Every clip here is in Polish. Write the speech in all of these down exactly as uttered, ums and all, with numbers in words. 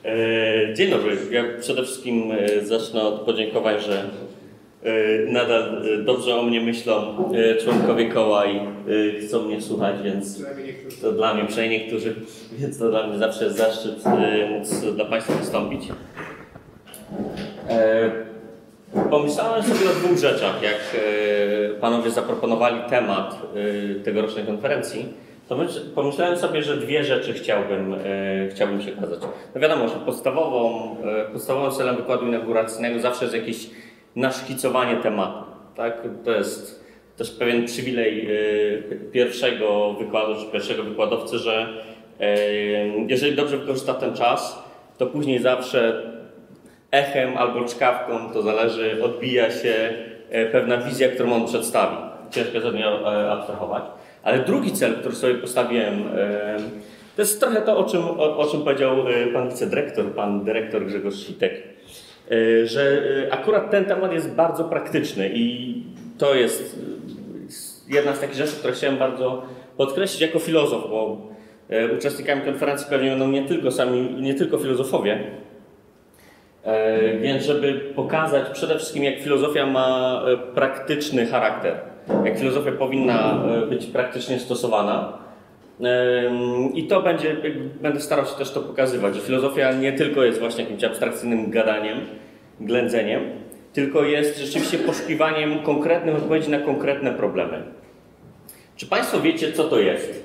Dzień dobry. Ja przede wszystkim zacznę od podziękowań, że nadal dobrze o mnie myślą członkowie koła i chcą mnie słuchać, więc to dla mnie, przynajmniej niektórzy, więc to dla mnie zawsze jest zaszczyt móc dla Państwa wystąpić. Pomyślałem sobie o dwóch rzeczach, jak Panowie zaproponowali temat tegorocznej konferencji. To pomyślałem sobie, że dwie rzeczy chciałbym, e, chciałbym przekazać. No wiadomo, że podstawową, e, podstawowym celem wykładu inauguracyjnego zawsze jest jakieś naszkicowanie tematu. Tak? To jest też pewien przywilej e, pierwszego wykładu, czy pierwszego wykładowcy, że e, jeżeli dobrze wykorzysta ten czas, to później zawsze echem albo czkawką, to zależy, odbija się e, pewna wizja, którą on przedstawi. Ciężko od niej e, abstrahować. Ale drugi cel, który sobie postawiłem, to jest trochę to, o czym, o, o czym powiedział pan wicedyrektor, pan dyrektor Grzegorz Sitek, że akurat ten temat jest bardzo praktyczny i to jest jedna z takich rzeczy, które chciałem bardzo podkreślić jako filozof, bo uczestnikami konferencji pewnie będą nie tylko sami, nie tylko filozofowie, więc żeby pokazać przede wszystkim, jak filozofia ma praktyczny charakter. Jak filozofia powinna być praktycznie stosowana. I to będzie, będę starał się też to pokazywać, że filozofia nie tylko jest właśnie jakimś abstrakcyjnym gadaniem, ględzeniem, tylko jest rzeczywiście poszukiwaniem konkretnych odpowiedzi na konkretne problemy. Czy Państwo wiecie, co to jest?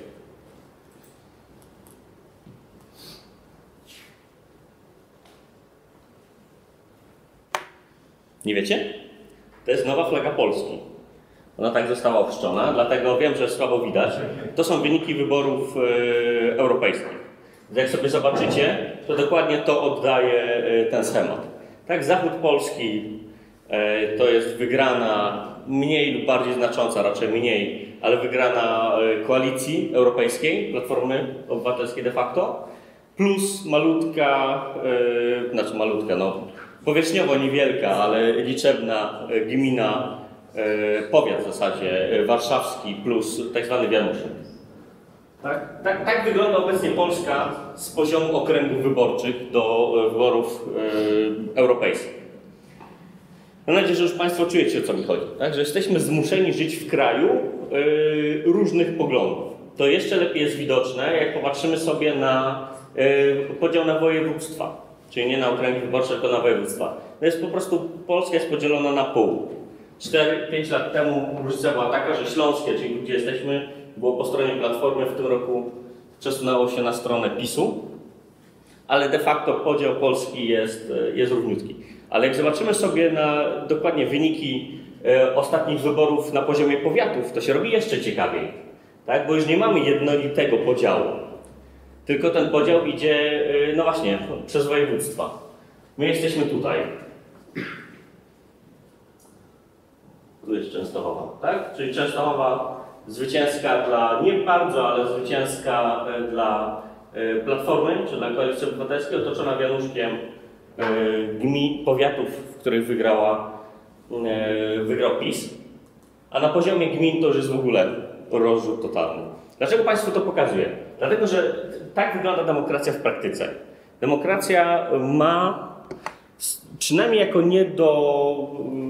Nie wiecie? To jest nowa flaga Polski. Ona tak została ochrzczona, dlatego wiem, że słabo widać. To są wyniki wyborów e, europejskich. Jak sobie zobaczycie, to dokładnie to oddaje e, ten schemat. Tak, zachód Polski e, to jest wygrana mniej lub bardziej znacząca, raczej mniej, ale wygrana e, koalicji europejskiej, Platformy Obywatelskiej de facto, plus malutka, e, znaczy malutka, no powierzchniowo niewielka, ale liczebna e, gmina, powiat w zasadzie warszawski plus tak zwany Wianuszek. Tak? Tak, tak wygląda obecnie Polska z poziomu okręgów wyborczych do wyborów e, europejskich. Mam nadzieję, że już Państwo czujecie, o co mi chodzi. Tak? Że jesteśmy zmuszeni żyć w kraju e, różnych poglądów. To jeszcze lepiej jest widoczne, jak popatrzymy sobie na e, podział na województwa. Czyli nie na okręgi wyborcze, tylko na województwa. To jest po prostu, Polska jest podzielona na pół. cztery pięć lat temu różnica była taka, że śląskie, czyli gdzie jesteśmy, było po stronie Platformy, w tym roku przesunęło się na stronę PiSu, ale de facto podział Polski jest, jest równiutki. Ale jak zobaczymy sobie na dokładnie wyniki e, ostatnich wyborów na poziomie powiatów, to się robi jeszcze ciekawiej, tak? Bo już nie mamy jednolitego podziału, tylko ten podział idzie, e, no właśnie, przez województwa. My jesteśmy tutaj. Tu jest Częstochowa, tak? Czyli Częstochowa zwycięska dla, nie bardzo, ale zwycięska dla Platformy, czy dla Koalicji Obywatelskiej, otoczona wianuszkiem gmin, powiatów, w których wygrała, wygrał PiS. A na poziomie gmin to już jest w ogóle rozrzut totalny. Dlaczego Państwu to pokazuję? Dlatego, że tak wygląda demokracja w praktyce. Demokracja ma, przynajmniej jako nie do...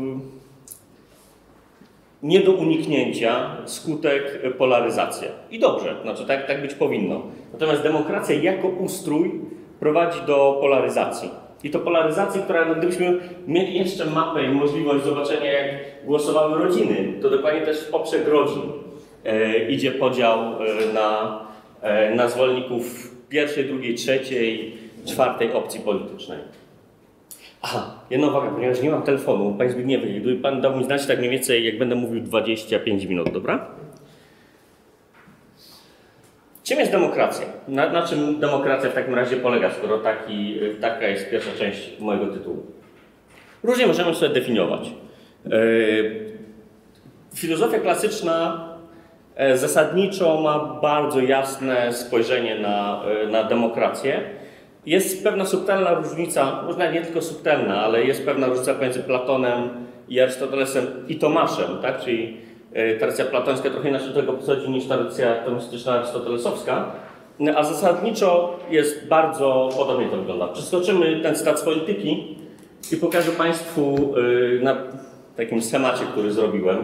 nie do uniknięcia skutek polaryzacja. I dobrze, znaczy tak, tak być powinno. Natomiast demokracja jako ustrój prowadzi do polaryzacji. I to polaryzacji, która, no, gdybyśmy mieli jeszcze mapę i możliwość zobaczenia, jak głosowały rodziny, to dokładnie też w poprzek rodzin e, idzie podział e, na, e, na zwolenników pierwszej, drugiej, trzeciej, czwartej opcji politycznej. Aha, jedna uwaga, ponieważ nie mam telefonu, Panie Zbigniewie, gdyby Pan dał mi znać tak mniej więcej, jak będę mówił dwadzieścia pięć minut, dobra? Czym jest demokracja? Na, na czym demokracja w takim razie polega, skoro taki, taka jest pierwsza część mojego tytułu? Różnie możemy sobie definiować. Yy, filozofia klasyczna yy, zasadniczo ma bardzo jasne spojrzenie na, yy, na demokrację. Jest pewna subtelna różnica, można nie tylko subtelna, ale jest pewna różnica pomiędzy Platonem i Arystotelesem i Tomaszem, tak? Czyli tradycja platońska trochę inaczej do tego podchodzi niż tradycja tomistyczna arystotelesowska, a zasadniczo jest bardzo podobnie to wygląda. Przeskoczymy ten cytat z polityki i pokażę Państwu na takim schemacie, który zrobiłem.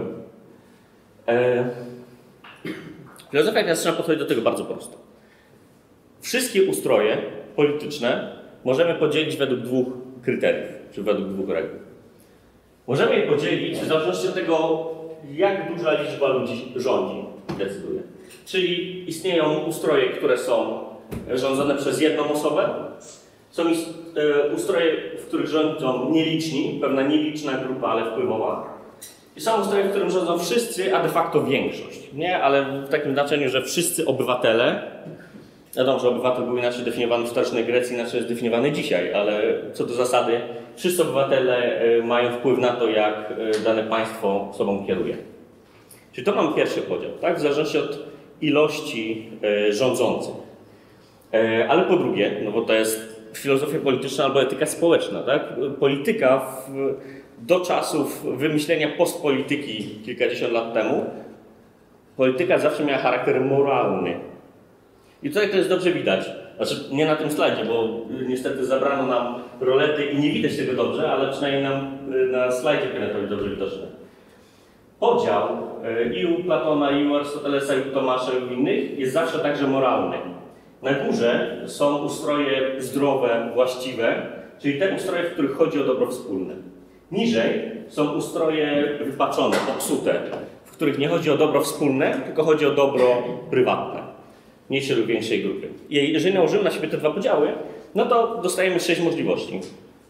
Filozofia klasyczna podchodzi do tego bardzo prosto. Wszystkie ustroje polityczne możemy podzielić według dwóch kryteriów, czy według dwóch reguł. Możemy je podzielić w zależności od tego, jak duża liczba ludzi rządzi, decyduje. Czyli istnieją ustroje, które są rządzone przez jedną osobę, są ustroje, w których rządzą nieliczni, pewna nieliczna grupa, ale wpływowa. I są ustroje, w którym rządzą wszyscy, a de facto większość. Nie, ale w takim znaczeniu, że wszyscy obywatele. Wiadomo, że obywatel był inaczej definiowany w starożytnej Grecji, inaczej jest definiowany dzisiaj, ale co do zasady, wszyscy obywatele mają wpływ na to, jak dane państwo sobą kieruje. Czyli to mamy pierwszy podział, tak? W zależności od ilości rządzących. Ale po drugie, no bo to jest filozofia polityczna albo etyka społeczna, tak? Polityka w, do czasów wymyślenia postpolityki kilkadziesiąt lat temu, polityka zawsze miała charakter moralny. I tutaj to jest dobrze widać. Znaczy, nie na tym slajdzie, bo niestety zabrano nam rolety i nie widać tego dobrze, ale przynajmniej nam na slajdzie powinno to być dobrze widoczne. Podział i u Platona, i u Arystotelesa, i u Tomasza, i u innych jest zawsze także moralny. Na górze są ustroje zdrowe, właściwe, czyli te ustroje, w których chodzi o dobro wspólne. Niżej są ustroje wypaczone, popsute, w których nie chodzi o dobro wspólne, tylko chodzi o dobro prywatne, mniejszej lub większej grupy. I jeżeli nałożymy na siebie te dwa podziały, no to dostajemy sześć możliwości.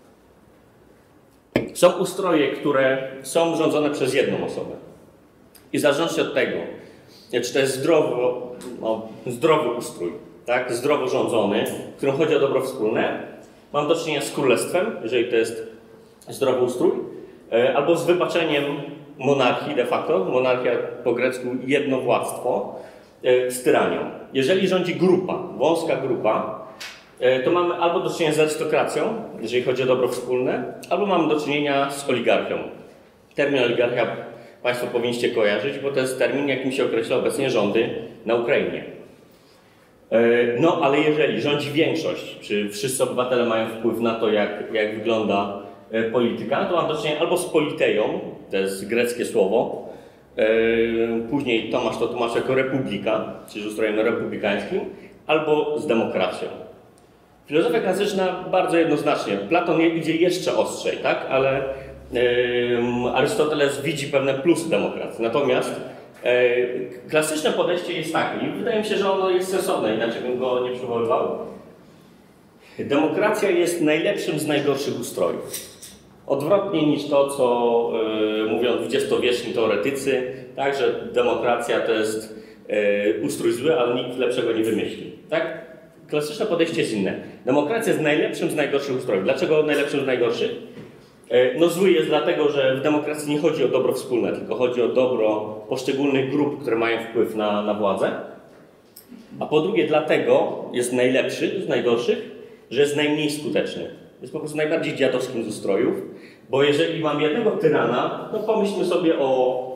Są ustroje, które są rządzone przez jedną osobę. I w zależności od tego, czy to jest zdrowo, no, zdrowy ustrój, tak, zdrowo rządzony, w którym chodzi o dobro wspólne, mam do czynienia z królestwem, jeżeli to jest zdrowy ustrój, albo z wypaczeniem monarchii de facto, monarchia po grecku jednowładztwo, z tyranią. Jeżeli rządzi grupa, wąska grupa, to mamy albo do czynienia z arystokracją, jeżeli chodzi o dobro wspólne, albo mamy do czynienia z oligarchią. Termin oligarchia Państwo powinniście kojarzyć, bo to jest termin, jakim się określa obecnie rządy na Ukrainie. No, ale jeżeli rządzi większość, czy wszyscy obywatele mają wpływ na to, jak, jak wygląda polityka, to mam do czynienia albo z politeją, to jest greckie słowo, później Tomasz to tłumaczy jako republika, czyli z ustrojem republikańskim, albo z demokracją. Filozofia klasyczna bardzo jednoznacznie. Platon idzie jeszcze ostrzej, tak? Ale yy, Arystoteles widzi pewne plusy demokracji. Natomiast yy, klasyczne podejście jest takie i wydaje mi się, że ono jest sensowne, inaczej bym go nie przywoływał. Demokracja jest najlepszym z najgorszych ustrojów. Odwrotnie niż to, co yy, mówią dwudziestowieczni teoretycy, tak, że demokracja to jest yy, ustrój zły, ale nikt lepszego nie wymyśli. Tak? Klasyczne podejście jest inne. Demokracja jest najlepszym z najgorszych ustrojów. Dlaczego najlepszym z najgorszych? Yy, no zły jest dlatego, że w demokracji nie chodzi o dobro wspólne, tylko chodzi o dobro poszczególnych grup, które mają wpływ na, na władzę. A po drugie dlatego jest najlepszy z najgorszych, że jest najmniej skuteczny. Jest po prostu najbardziej dziadowskim z ustrojów, bo jeżeli mam jednego tyrana, no pomyślmy sobie o,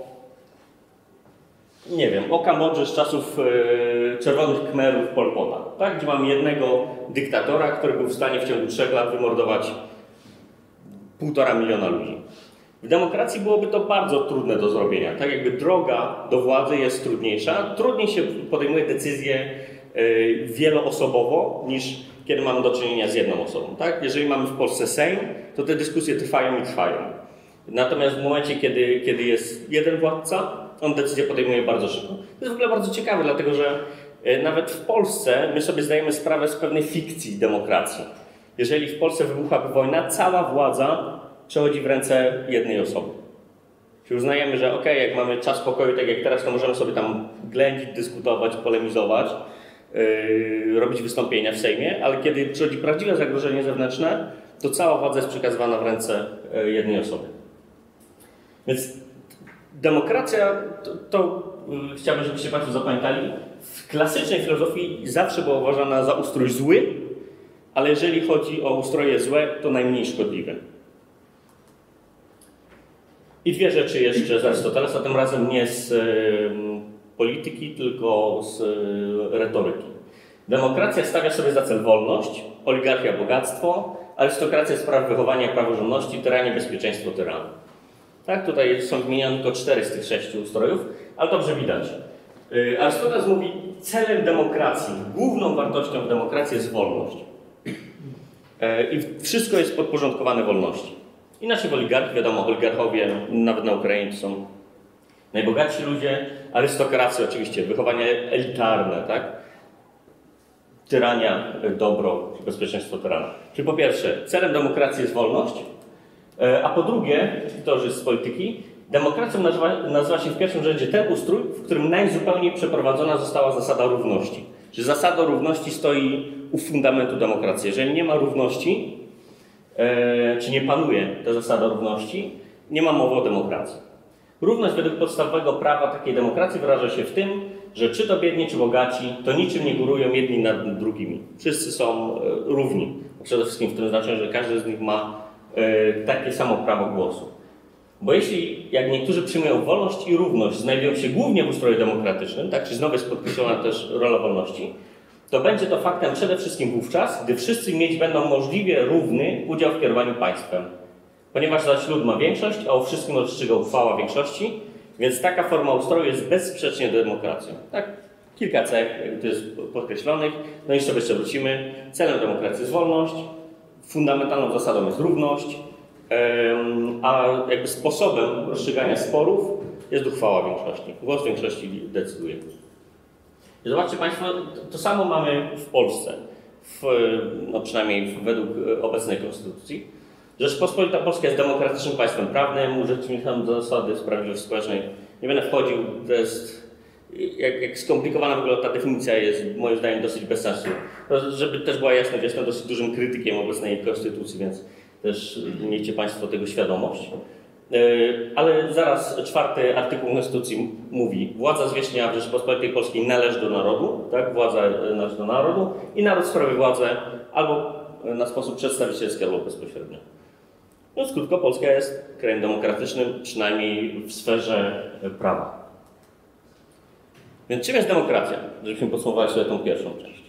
nie wiem, o Kambodży z czasów e, czerwonych Khmerów Pol Pota, tak? Gdzie mam jednego dyktatora, który był w stanie w ciągu trzech lat wymordować półtora miliona ludzi. W demokracji byłoby to bardzo trudne do zrobienia, tak jakby droga do władzy jest trudniejsza, trudniej się podejmuje decyzje e, wieloosobowo niż kiedy mamy do czynienia z jedną osobą. Tak? Jeżeli mamy w Polsce Sejm, to te dyskusje trwają i trwają. Natomiast w momencie, kiedy, kiedy jest jeden władca, on decyzję podejmuje bardzo szybko. To jest w ogóle bardzo ciekawe, dlatego że nawet w Polsce my sobie zdajemy sprawę z pewnej fikcji demokracji. Jeżeli w Polsce wybuchłaby wojna, cała władza przechodzi w ręce jednej osoby. Czyli uznajemy, że ok, jak mamy czas pokoju, tak jak teraz, to możemy sobie tam ględzić, dyskutować, polemizować, Yy, robić wystąpienia w Sejmie, ale kiedy przychodzi prawdziwe zagrożenie zewnętrzne, to cała władza jest przekazywana w ręce yy, jednej osoby. Więc demokracja, to, to yy, chciałbym, żebyście Państwo zapamiętali, w klasycznej filozofii zawsze była uważana za ustrój zły, ale jeżeli chodzi o ustroje złe, to najmniej szkodliwe. I dwie rzeczy jeszcze z Arystotelesa, tym razem nie z yy, polityki, tylko z retoryki. Demokracja stawia sobie za cel wolność, oligarchia bogactwo, arystokracja spraw wychowania praworządności, tyranie bezpieczeństwo tyranu. Tak, tutaj są wymienione tylko cztery z tych sześciu ustrojów, ale dobrze widać. Arystoteles mówi, celem demokracji, główną wartością w demokracji jest wolność. I wszystko jest podporządkowane wolności. Inaczej w oligarchii, wiadomo, oligarchowie, nawet na Ukrainie to są najbogatsi ludzie, arystokracja oczywiście, wychowanie elitarne, tak? Tyrania, dobro, bezpieczeństwo tyrana. Czyli po pierwsze, celem demokracji jest wolność, a po drugie, to już jest z polityki, demokracją nazywa, nazywa się w pierwszym rzędzie ten ustrój, w którym najzupełniej przeprowadzona została zasada równości. Czyli zasada równości stoi u fundamentu demokracji. Jeżeli nie ma równości, e, czy nie panuje ta zasada równości, nie ma mowy o demokracji. Równość według podstawowego prawa takiej demokracji wyraża się w tym, że czy to biedni, czy bogaci, to niczym nie górują jedni nad drugimi. Wszyscy są e, równi. Przede wszystkim w tym znaczeniu, że każdy z nich ma e, takie samo prawo głosu. Bo jeśli, jak niektórzy przyjmują wolność i równość, znajdują się głównie w ustroju demokratycznym, tak, czy znowu jest podkreślona też rola wolności, to będzie to faktem przede wszystkim wówczas, gdy wszyscy mieć będą możliwie równy udział w kierowaniu państwem. Ponieważ zaś lud ma większość, a o wszystkim rozstrzyga uchwała większości, więc taka forma ustroju jest bezsprzecznie demokracją. Tak? Kilka cech tu jest podkreślonych, no i jeszcze jeszcze wrócimy. Celem demokracji jest wolność, fundamentalną zasadą jest równość, a jakby sposobem rozstrzygania sporów jest uchwała większości. Głos większości decyduje. I zobaczcie Państwo, to samo mamy w Polsce, w, no przynajmniej według obecnej konstytucji. Rzeczpospolita Polska jest demokratycznym państwem prawnym, urzeczywistniam zasady sprawiedliwości społecznej. Nie będę wchodził, to jest, jak, jak skomplikowana w ogóle ta definicja jest, moim zdaniem, dosyć bez sensu. Żeby też była jasność, jestem dosyć dużym krytykiem obecnej konstytucji, więc też miejcie Państwo tego świadomość. Ale zaraz czwarty artykuł Konstytucji mówi: władza zwierzchnia w Rzeczypospolitej Polskiej należy do narodu, tak? Władza należy do narodu i naród sprawuje władzę albo na sposób przedstawicielski, albo bezpośrednio. No, krótko, Polska jest krajem demokratycznym, przynajmniej w sferze prawa. Więc czym jest demokracja? Żebyśmy podsumowali sobie tą pierwszą część.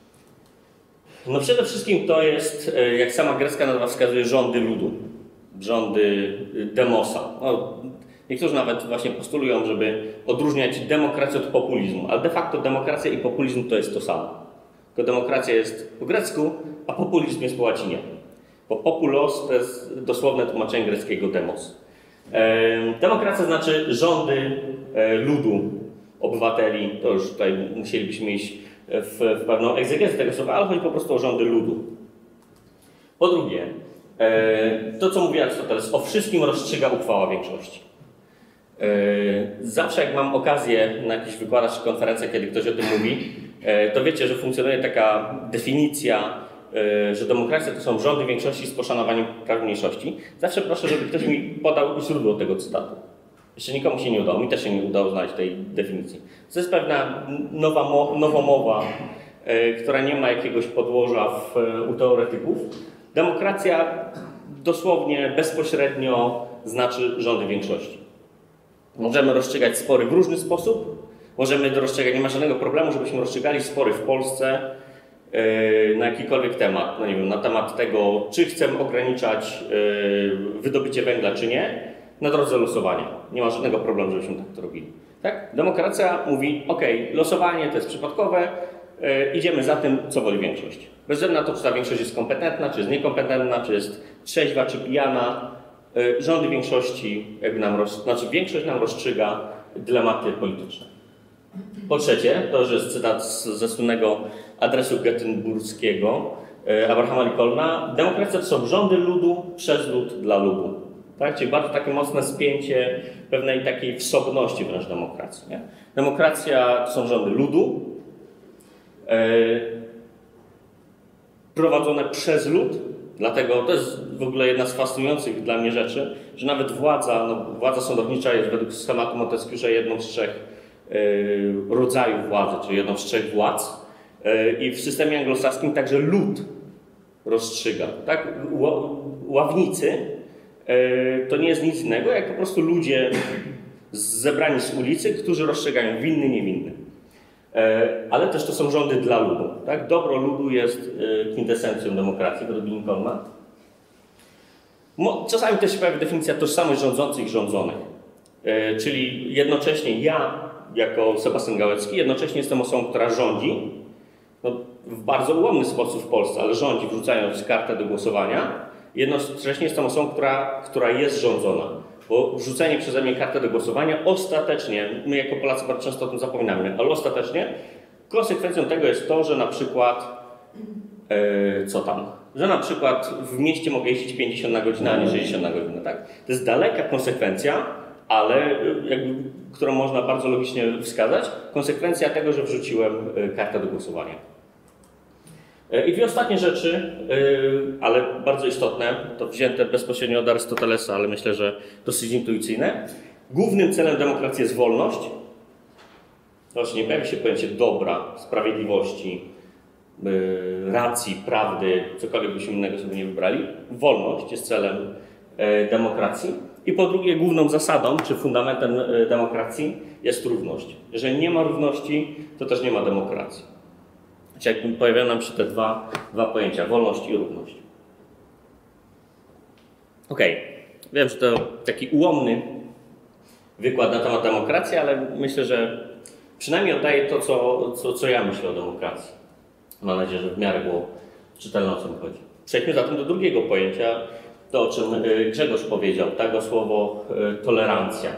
No przede wszystkim to jest, jak sama grecka nazwa wskazuje, rządy ludu. Rządy demosa. No, niektórzy nawet właśnie postulują, żeby odróżniać demokrację od populizmu, ale de facto demokracja i populizm to jest to samo. Tylko demokracja jest po grecku, a populizm jest po łacinie. Bo populos to jest dosłowne tłumaczenie greckiego demos. E, demokracja znaczy rządy e, ludu, obywateli. To już tutaj musielibyśmy iść w, w pewną egzegezę tego słowa, ale chodzi po prostu o rządy ludu. Po drugie, to, co mówi Arystoteles, o wszystkim rozstrzyga uchwała większości. Zawsze jak mam okazję na jakichś wykładach czy konferencjach, kiedy ktoś o tym mówi, to wiecie, że funkcjonuje taka definicja, że demokracja to są rządy większości z poszanowaniem praw mniejszości. Zawsze proszę, żeby ktoś mi podał źródło tego cytatu. Jeszcze nikomu się nie udało, mi też się nie udało znaleźć tej definicji. To jest pewna nowa, nowomowa, która nie ma jakiegoś podłoża w, u teoretyków. Demokracja dosłownie, bezpośrednio znaczy rządy większości. Możemy rozstrzygać spory w różny sposób. Możemy rozstrzygać, nie ma żadnego problemu, żebyśmy rozstrzygali spory w Polsce yy, na jakikolwiek temat. No nie wiem, na temat tego, czy chcemy ograniczać yy, wydobycie węgla, czy nie, na drodze losowania. Nie ma żadnego problemu, żebyśmy tak to robili. Tak? Demokracja mówi, ok, losowanie to jest przypadkowe, yy, idziemy za tym, co woli większość. Bez względu na to, czy ta większość jest kompetentna, czy jest niekompetentna, czy jest trzeźwa, czy pijana, yy, rządy większości, jakby nam roz... znaczy większość nam rozstrzyga dylematy polityczne. Po trzecie, to już jest cytat ze słynnego adresu getynburskiego yy, Abrahama Lincolna: demokracja to są rządy ludu przez lud dla ludu. Tak? Czyli bardzo takie mocne spięcie pewnej takiej wsobności wręcz demokracji. Nie? Demokracja to są rządy ludu, yy, prowadzone przez lud, dlatego to jest w ogóle jedna z fascynujących dla mnie rzeczy, że nawet władza, no, władza sądownicza jest według schematu Montesquieu'a jedną z trzech yy, rodzajów władzy, czyli jedną z trzech władz. Yy, I w systemie anglosaskim także lud rozstrzyga. Tak? Ławnicy yy, to nie jest nic innego, jak po prostu ludzie zebrani z ulicy, którzy rozstrzygają winny, niewinny. ale też to są rządy dla ludu. Tak? Dobro ludu jest kwintesencją demokracji, według Lincolna. Czasami też się pojawia definicja tożsamość rządzących i rządzonych. Czyli jednocześnie ja, jako Sebastian Gałecki, jednocześnie jestem osobą, która rządzi, no, w bardzo ułomny sposób w Polsce, ale rządzi, wrzucając kartę do głosowania. Jednocześnie jestem osobą, która, która jest rządzona. Bo wrzucenie przeze mnie kartę do głosowania ostatecznie, my jako Polacy bardzo często o tym zapominamy, ale ostatecznie konsekwencją tego jest to, że na przykład, yy, co tam, że na przykład w mieście mogę jeździć pięćdziesiąt na godzinę, a nie sześćdziesiąt na godzinę, tak? To jest daleka konsekwencja, ale jakby, którą można bardzo logicznie wskazać, konsekwencja tego, że wrzuciłem kartę do głosowania. I dwie ostatnie rzeczy, ale bardzo istotne, to wzięte bezpośrednio od Arystotelesa, ale myślę, że dosyć intuicyjne. Głównym celem demokracji jest wolność. Znaczy nie pojawi się pojęcie dobra, sprawiedliwości, racji, prawdy, cokolwiek byśmy innego sobie nie wybrali. Wolność jest celem demokracji. I po drugie, główną zasadą, czy fundamentem demokracji jest równość. Jeżeli nie ma równości, to też nie ma demokracji. Czyli jakby pojawiają nam się te dwa, dwa pojęcia, wolność i równość. Okej, okay. Wiem, że to taki ułomny wykład na temat demokracji, ale myślę, że przynajmniej oddaje to, co, co, co ja myślę o demokracji. Mam nadzieję, że w miarę było czytelne, o co mi chodzi. Przejdźmy zatem do drugiego pojęcia, to o czym Grzegorz powiedział, tak, o słowo tolerancja.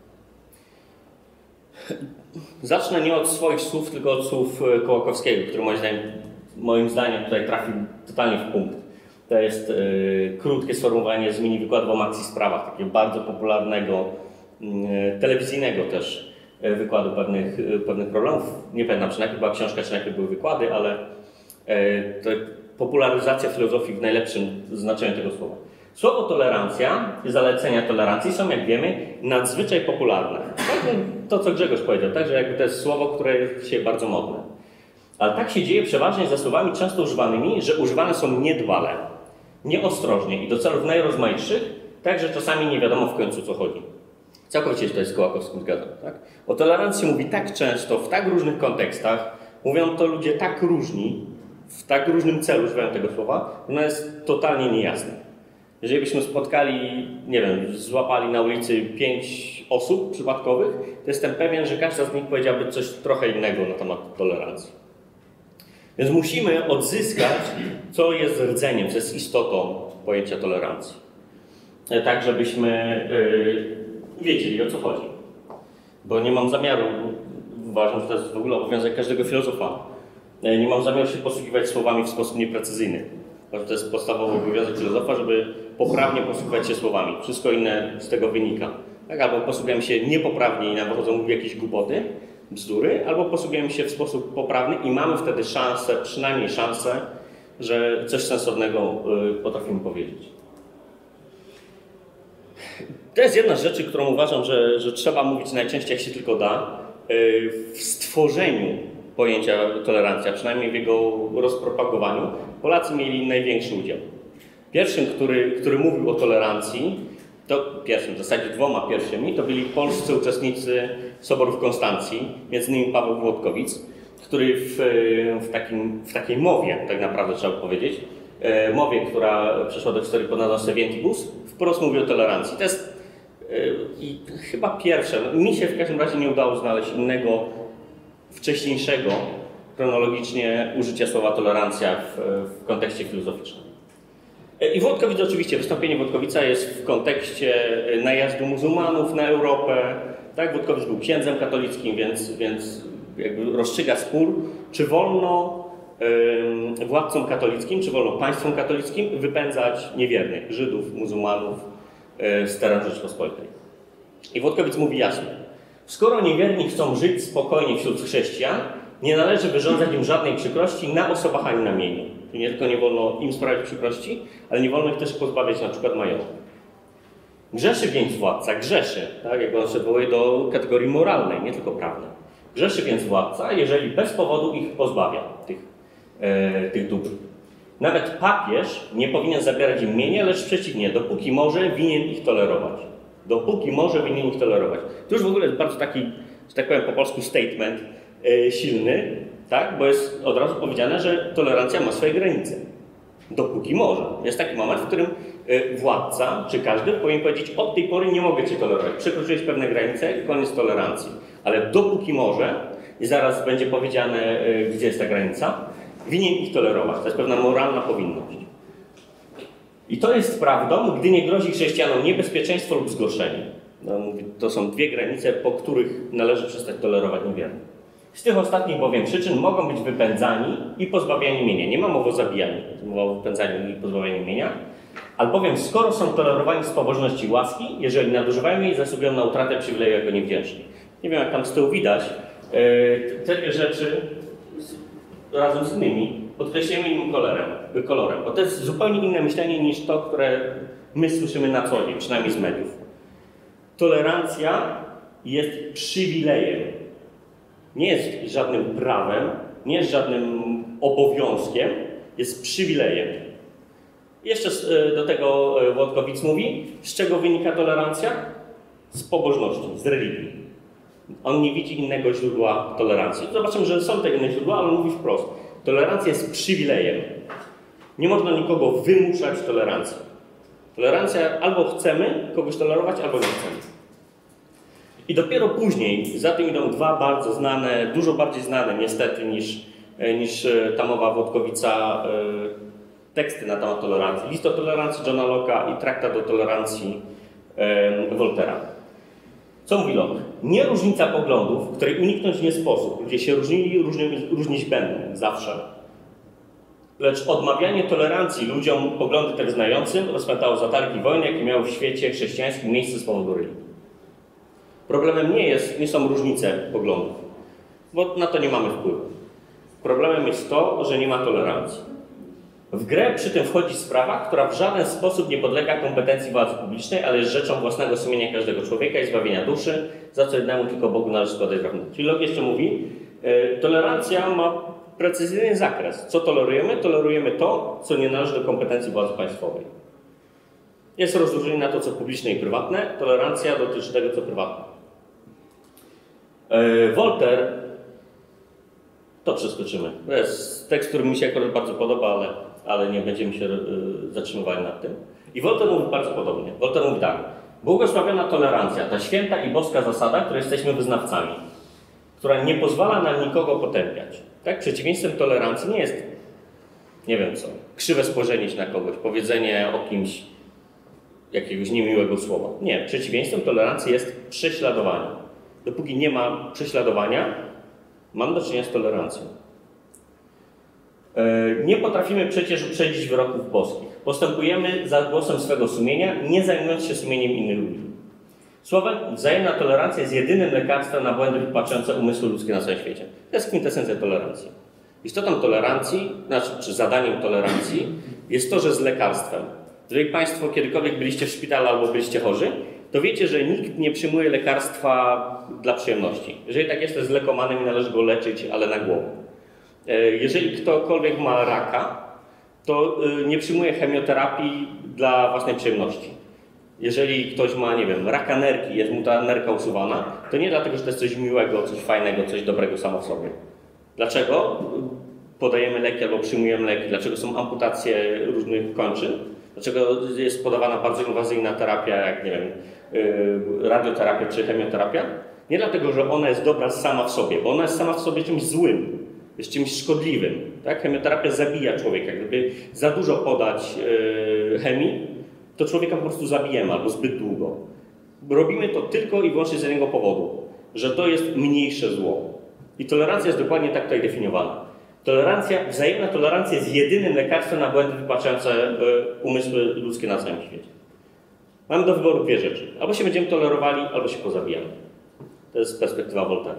Zacznę nie od swoich słów, tylko od słów Kołakowskiego, który moim zdaniem, moim zdaniem tutaj trafił totalnie w punkt. To jest y, krótkie sformułowanie z mini wykładu o Maxi Sprawach, takiego bardzo popularnego, y, telewizyjnego też y, wykładu pewnych, y, pewnych problemów. Nie pamiętam, czy najpierw była książka, czy najpierw były wykłady, ale y, to popularyzacja filozofii w najlepszym znaczeniu tego słowa. Słowo tolerancja i zalecenia tolerancji są, jak wiemy, nadzwyczaj popularne. To, co Grzegorz powiedział, tak, że jakby to jest słowo, które jest dzisiaj bardzo modne. Ale tak się dzieje przeważnie ze słowami często używanymi, że używane są niedbale, nieostrożnie i do celów najrozmaitszych, tak, że czasami nie wiadomo w końcu, co chodzi. Całkowicie się to jest z Kołakowskim zgadzam. Tak? O tolerancji mówi tak często, w tak różnych kontekstach, mówią to ludzie tak różni, w tak różnym celu używają tego słowa, że ono jest totalnie niejasne. Jeżeli byśmy spotkali, nie wiem, złapali na ulicy pięć osób przypadkowych, to jestem pewien, że każda z nich powiedziałaby coś trochę innego na temat tolerancji. Więc musimy odzyskać, co jest rdzeniem, co jest istotą pojęcia tolerancji. Tak, żebyśmy yy, wiedzieli, o co chodzi. Bo nie mam zamiaru, uważam, że to jest w ogóle obowiązek każdego filozofa, nie mam zamiaru się posługiwać słowami w sposób nieprecyzyjny. To jest podstawowy obowiązek filozofa, żeby poprawnie posługiwać się słowami. Wszystko inne z tego wynika. Tak? Albo posługujemy się niepoprawnie i nam wychodzą jakieś głupoty, bzdury, albo posługujemy się w sposób poprawny i mamy wtedy szansę, przynajmniej szansę, że coś sensownego potrafimy powiedzieć. To jest jedna z rzeczy, którą uważam, że, że trzeba mówić najczęściej, jak się tylko da, w stworzeniu pojęcia tolerancja, przynajmniej w jego rozpropagowaniu, Polacy mieli największy udział. Pierwszym, który, który mówił o tolerancji, to pierwszym, w zasadzie dwoma pierwszymi, to byli polscy uczestnicy Soboru w Konstancji, między innymi Paweł Włodkowic, który w, w, takim, w takiej mowie, tak naprawdę trzeba powiedzieć, mowie, która przeszła do historii pod nazwą Sevientibus, wprost mówi o tolerancji. To jest i chyba pierwsze, mi się w każdym razie nie udało znaleźć innego, wcześniejszego chronologicznie użycia słowa tolerancja w, w kontekście filozoficznym. I Włodkowic oczywiście, wystąpienie Włodkowica jest w kontekście najazdu muzułmanów na Europę. Tak, Włodkowic był księdzem katolickim, więc, więc jakby rozstrzyga spór, czy wolno y, władcom katolickim, czy wolno państwom katolickim wypędzać niewiernych Żydów, muzułmanów y, z terenu Rzeczypospolitej. I Włodkowic mówi jasno, skoro niewierni chcą żyć spokojnie wśród chrześcijan, nie należy wyrządzać im żadnej przykrości na osobach ani na mieniu. Nie tylko nie wolno im sprawiać przykrości, ale nie wolno ich też pozbawiać na przykład majątku. Grzeszy więc władca, grzeszy, tak, jak on się odwołuje do kategorii moralnej, nie tylko prawnej. Grzeszy więc władca, jeżeli bez powodu ich pozbawia tych, e, tych dóbr. Nawet papież nie powinien zabierać im mienia, lecz przeciwnie, dopóki może, winien ich tolerować. Dopóki może, winien ich tolerować. To już w ogóle jest bardzo taki, że tak powiem po polsku, statement e, silny, tak? Bo jest od razu powiedziane, że tolerancja ma swoje granice. Dopóki może. Jest taki moment, w którym e, władca, czy każdy powinien powiedzieć, od tej pory nie mogę cię tolerować. Przekroczyłeś pewne granice i koniec tolerancji. Ale dopóki może, i zaraz będzie powiedziane, e, gdzie jest ta granica, winien ich tolerować. To jest pewna moralna powinność. I to jest prawdą, gdy nie grozi chrześcijanom niebezpieczeństwo lub zgorszenie. No, to są dwie granice, po których należy przestać tolerować niewiernych. Z tych ostatnich bowiem przyczyn mogą być wypędzani i pozbawiani mienia. Nie ma mowy o zabijaniu, mowa o wypędzaniu i pozbawianiu mienia. Albowiem skoro są tolerowani z pobożności i łaski, jeżeli nadużywają jej, zasługują na utratę przywileju jako niewdzięczni. Nie wiem, jak tam z tyłu widać, te dwie rzeczy razem z innymi podkreślimy innym kolorem, kolorem, bo to jest zupełnie inne myślenie niż to, które my słyszymy na co dzień, przynajmniej z mediów. Tolerancja jest przywilejem. Nie jest żadnym prawem, nie jest żadnym obowiązkiem, jest przywilejem. Jeszcze do tego Włodkowicz mówi, z czego wynika tolerancja? Z pobożności, z religii. On nie widzi innego źródła tolerancji. Zobaczymy, że są te inne źródła, ale on mówi wprost. Tolerancja jest przywilejem. Nie można nikogo wymuszać tolerancji. Tolerancja albo chcemy kogoś tolerować, albo nie chcemy. I dopiero później, za tym idą dwa bardzo znane, dużo bardziej znane niestety niż, niż ta mowa Włodkowica, teksty na temat tolerancji. List o tolerancji Johna Locke'a i traktat o tolerancji Voltaire'a. Co mówi Locke? Nie różnica poglądów, której uniknąć nie sposób. Ludzie się różnili, różni, różnić będą, zawsze. Lecz odmawianie tolerancji ludziom, poglądy te wyznającym, rozpętało zatargi i wojny, jakie miały w świecie chrześcijańskim miejsce z powodu religii. Problemem nie, jest, nie są różnice poglądów, bo na to nie mamy wpływu. Problemem jest to, że nie ma tolerancji. W grę przy tym wchodzi sprawa, która w żaden sposób nie podlega kompetencji władzy publicznej, ale jest rzeczą własnego sumienia każdego człowieka i zbawienia duszy, za co jednemu tylko Bogu należy składać rachunek. Czyli Locke jeszcze mówi, yy, tolerancja ma precyzyjny zakres. Co tolerujemy? Tolerujemy to, co nie należy do kompetencji władzy państwowej. Jest rozróżnienie na to, co publiczne i prywatne. Tolerancja dotyczy tego, co prywatne. Yy, Voltaire, to przeskoczymy. To jest tekst, który mi się akurat bardzo podoba, ale, ale nie będziemy się yy, zatrzymywali nad tym. I Voltaire mówi bardzo podobnie. Voltaire mówi tak. Błogosławiona tolerancja, ta święta i boska zasada, której jesteśmy wyznawcami, która nie pozwala nam nikogo potępiać. Tak? Przeciwieństwem tolerancji nie jest, nie wiem co, krzywe spojrzenie się na kogoś, powiedzenie o kimś jakiegoś niemiłego słowa. Nie, przeciwieństwem tolerancji jest prześladowanie. Dopóki nie ma prześladowania, mam do czynienia z tolerancją. Nie potrafimy przecież uprzedzić wyroków boskich. Postępujemy za głosem swego sumienia, nie zajmując się sumieniem innych ludzi. Słowem, wzajemna tolerancja jest jedynym lekarstwem na błędy wypaczające umysły ludzkie na całym świecie. To jest kwintesencja tolerancji. Istotą tolerancji, znaczy, czy zadaniem tolerancji jest to, że jest lekarstwem. Jeżeli Państwo kiedykolwiek byliście w szpitalu albo byliście chorzy, to wiecie, że nikt nie przyjmuje lekarstwa dla przyjemności. Jeżeli tak jest, to jest lekomanem i należy go leczyć, ale na głowę. Jeżeli ktokolwiek ma raka, to nie przyjmuje chemioterapii dla własnej przyjemności. Jeżeli ktoś ma, nie wiem, raka nerki, jest mu ta nerka usuwana, to nie dlatego, że to jest coś miłego, coś fajnego, coś dobrego samo w sobie. Dlaczego podajemy leki albo przyjmujemy leki? Dlaczego są amputacje różnych kończyn? Dlaczego jest podawana bardzo inwazyjna terapia, jak, nie wiem, radioterapia czy chemioterapia? Nie dlatego, że ona jest dobra sama w sobie, bo ona jest sama w sobie czymś złym. Jest czymś szkodliwym. Tak? Chemioterapia zabija człowieka. Gdyby za dużo podać yy, chemii, to człowieka po prostu zabijemy albo zbyt długo. Robimy to tylko i wyłącznie z jednego powodu, że to jest mniejsze zło. I tolerancja jest dokładnie tak tutaj definiowana. Tolerancja, wzajemna tolerancja jest jedynym lekarstwem na błędy wypaczające yy, umysły ludzkie na całym świecie. Mamy do wyboru dwie rzeczy. Albo się będziemy tolerowali, albo się pozabijamy. To jest perspektywa Voltaire'a.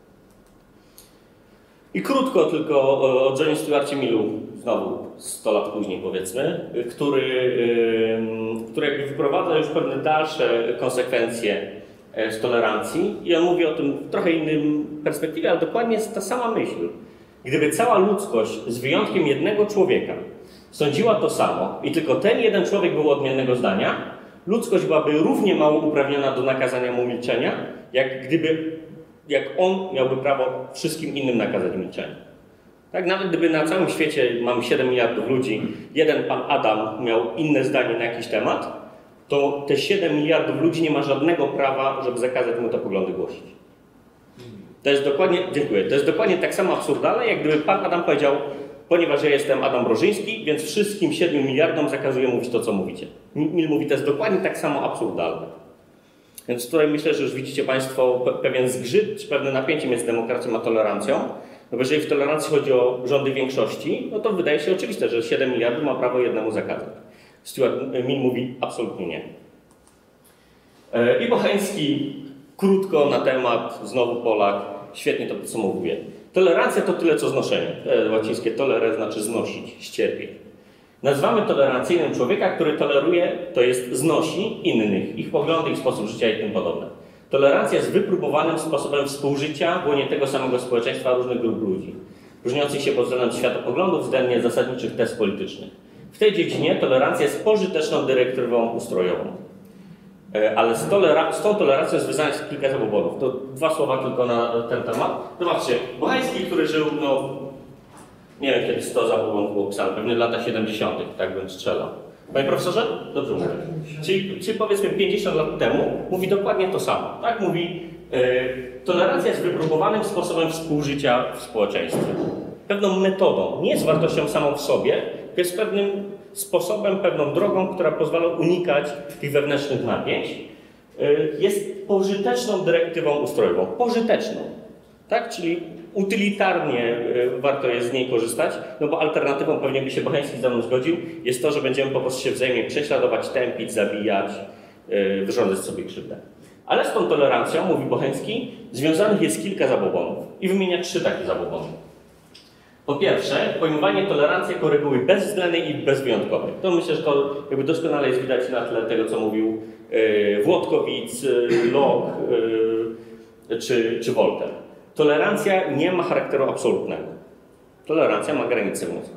I krótko tylko o Johnie Stuarcie Millu, znowu sto lat później powiedzmy, który, który jakby wyprowadza już pewne dalsze konsekwencje z tolerancji i on mówi o tym w trochę innym perspektywie, ale dokładnie jest ta sama myśl. Gdyby cała ludzkość z wyjątkiem jednego człowieka sądziła to samo i tylko ten jeden człowiek był odmiennego zdania, ludzkość byłaby równie mało uprawniona do nakazania mu milczenia, jak gdyby jak on miałby prawo wszystkim innym nakazać milczenie. Tak, nawet gdyby na całym świecie mamy siedem miliardów ludzi, jeden pan Adam miał inne zdanie na jakiś temat, to te siedem miliardów ludzi nie ma żadnego prawa, żeby zakazać mu te poglądy głosić. To jest dokładnie, dziękuję, to jest dokładnie tak samo absurdalne, jak gdyby pan Adam powiedział, ponieważ ja jestem Adam Brożyński, więc wszystkim siedmiu miliardom zakazuję mówić to, co mówicie. Mill mówi, to jest dokładnie tak samo absurdalne. Więc tutaj myślę, że już widzicie Państwo pewien zgrzyt, czy pewne napięcie między demokracją a tolerancją. No bo jeżeli w tolerancji chodzi o rządy większości, no to wydaje się oczywiste, że siedem miliardów ma prawo jednemu zakazać. Stuart Mill mówi absolutnie nie. I Bocheński krótko na temat, znowu Polak, świetnie to podsumowuje. Tolerancja to tyle co znoszenie. Łacińskie tolere znaczy znosić, ścierpieć. Nazywamy tolerancyjnym człowieka, który toleruje, to jest znosi innych, ich poglądy, ich sposób życia i tym podobne. Tolerancja jest wypróbowanym sposobem współżycia w łonie tego samego społeczeństwa różnych grup ludzi, różniących się pod względem światopoglądów względnie zasadniczych tez politycznych. W tej dziedzinie tolerancja jest pożyteczną dyrektywą ustrojową. Ale z, tolera z tą tolerancją związanych kilka zabobonów. To dwa słowa tylko na ten temat. Zobaczcie, Bocheński, który żył, no nie wiem kiedy sto zabobonów było pisane, pewnie w latach siedemdziesiątych, tak bym strzelał. Panie profesorze? Dobrze mówię. Czyli, czyli powiedzmy pięćdziesiąt lat temu mówi dokładnie to samo. Tak mówi, yy, tolerancja jest wypróbowanym sposobem współżycia w społeczeństwie. Pewną metodą, nie jest wartością samą w sobie, tylko jest pewnym sposobem, pewną drogą, która pozwala unikać tych wewnętrznych napięć. Yy, jest pożyteczną dyrektywą ustrojową. Pożyteczną. Tak? Czyli utylitarnie warto jest z niej korzystać, no bo alternatywą, pewnie by się Bocheński ze mną zgodził, jest to, że będziemy po prostu się wzajemnie prześladować, tępić, zabijać, yy, wyrządzać sobie krzywdę. Ale z tą tolerancją, mówi Bocheński, związanych jest kilka zabobonów i wymienia trzy takie zabobony. Po pierwsze, pojmowanie tolerancji jako reguły bezwzględnej i bezwyjątkowej. To myślę, że to jakby doskonale jest widać na tle tego, co mówił yy, Włodkowic, yy, Locke yy, czy, czy Voltaire. Tolerancja nie ma charakteru absolutnego. Tolerancja ma granice wniosku.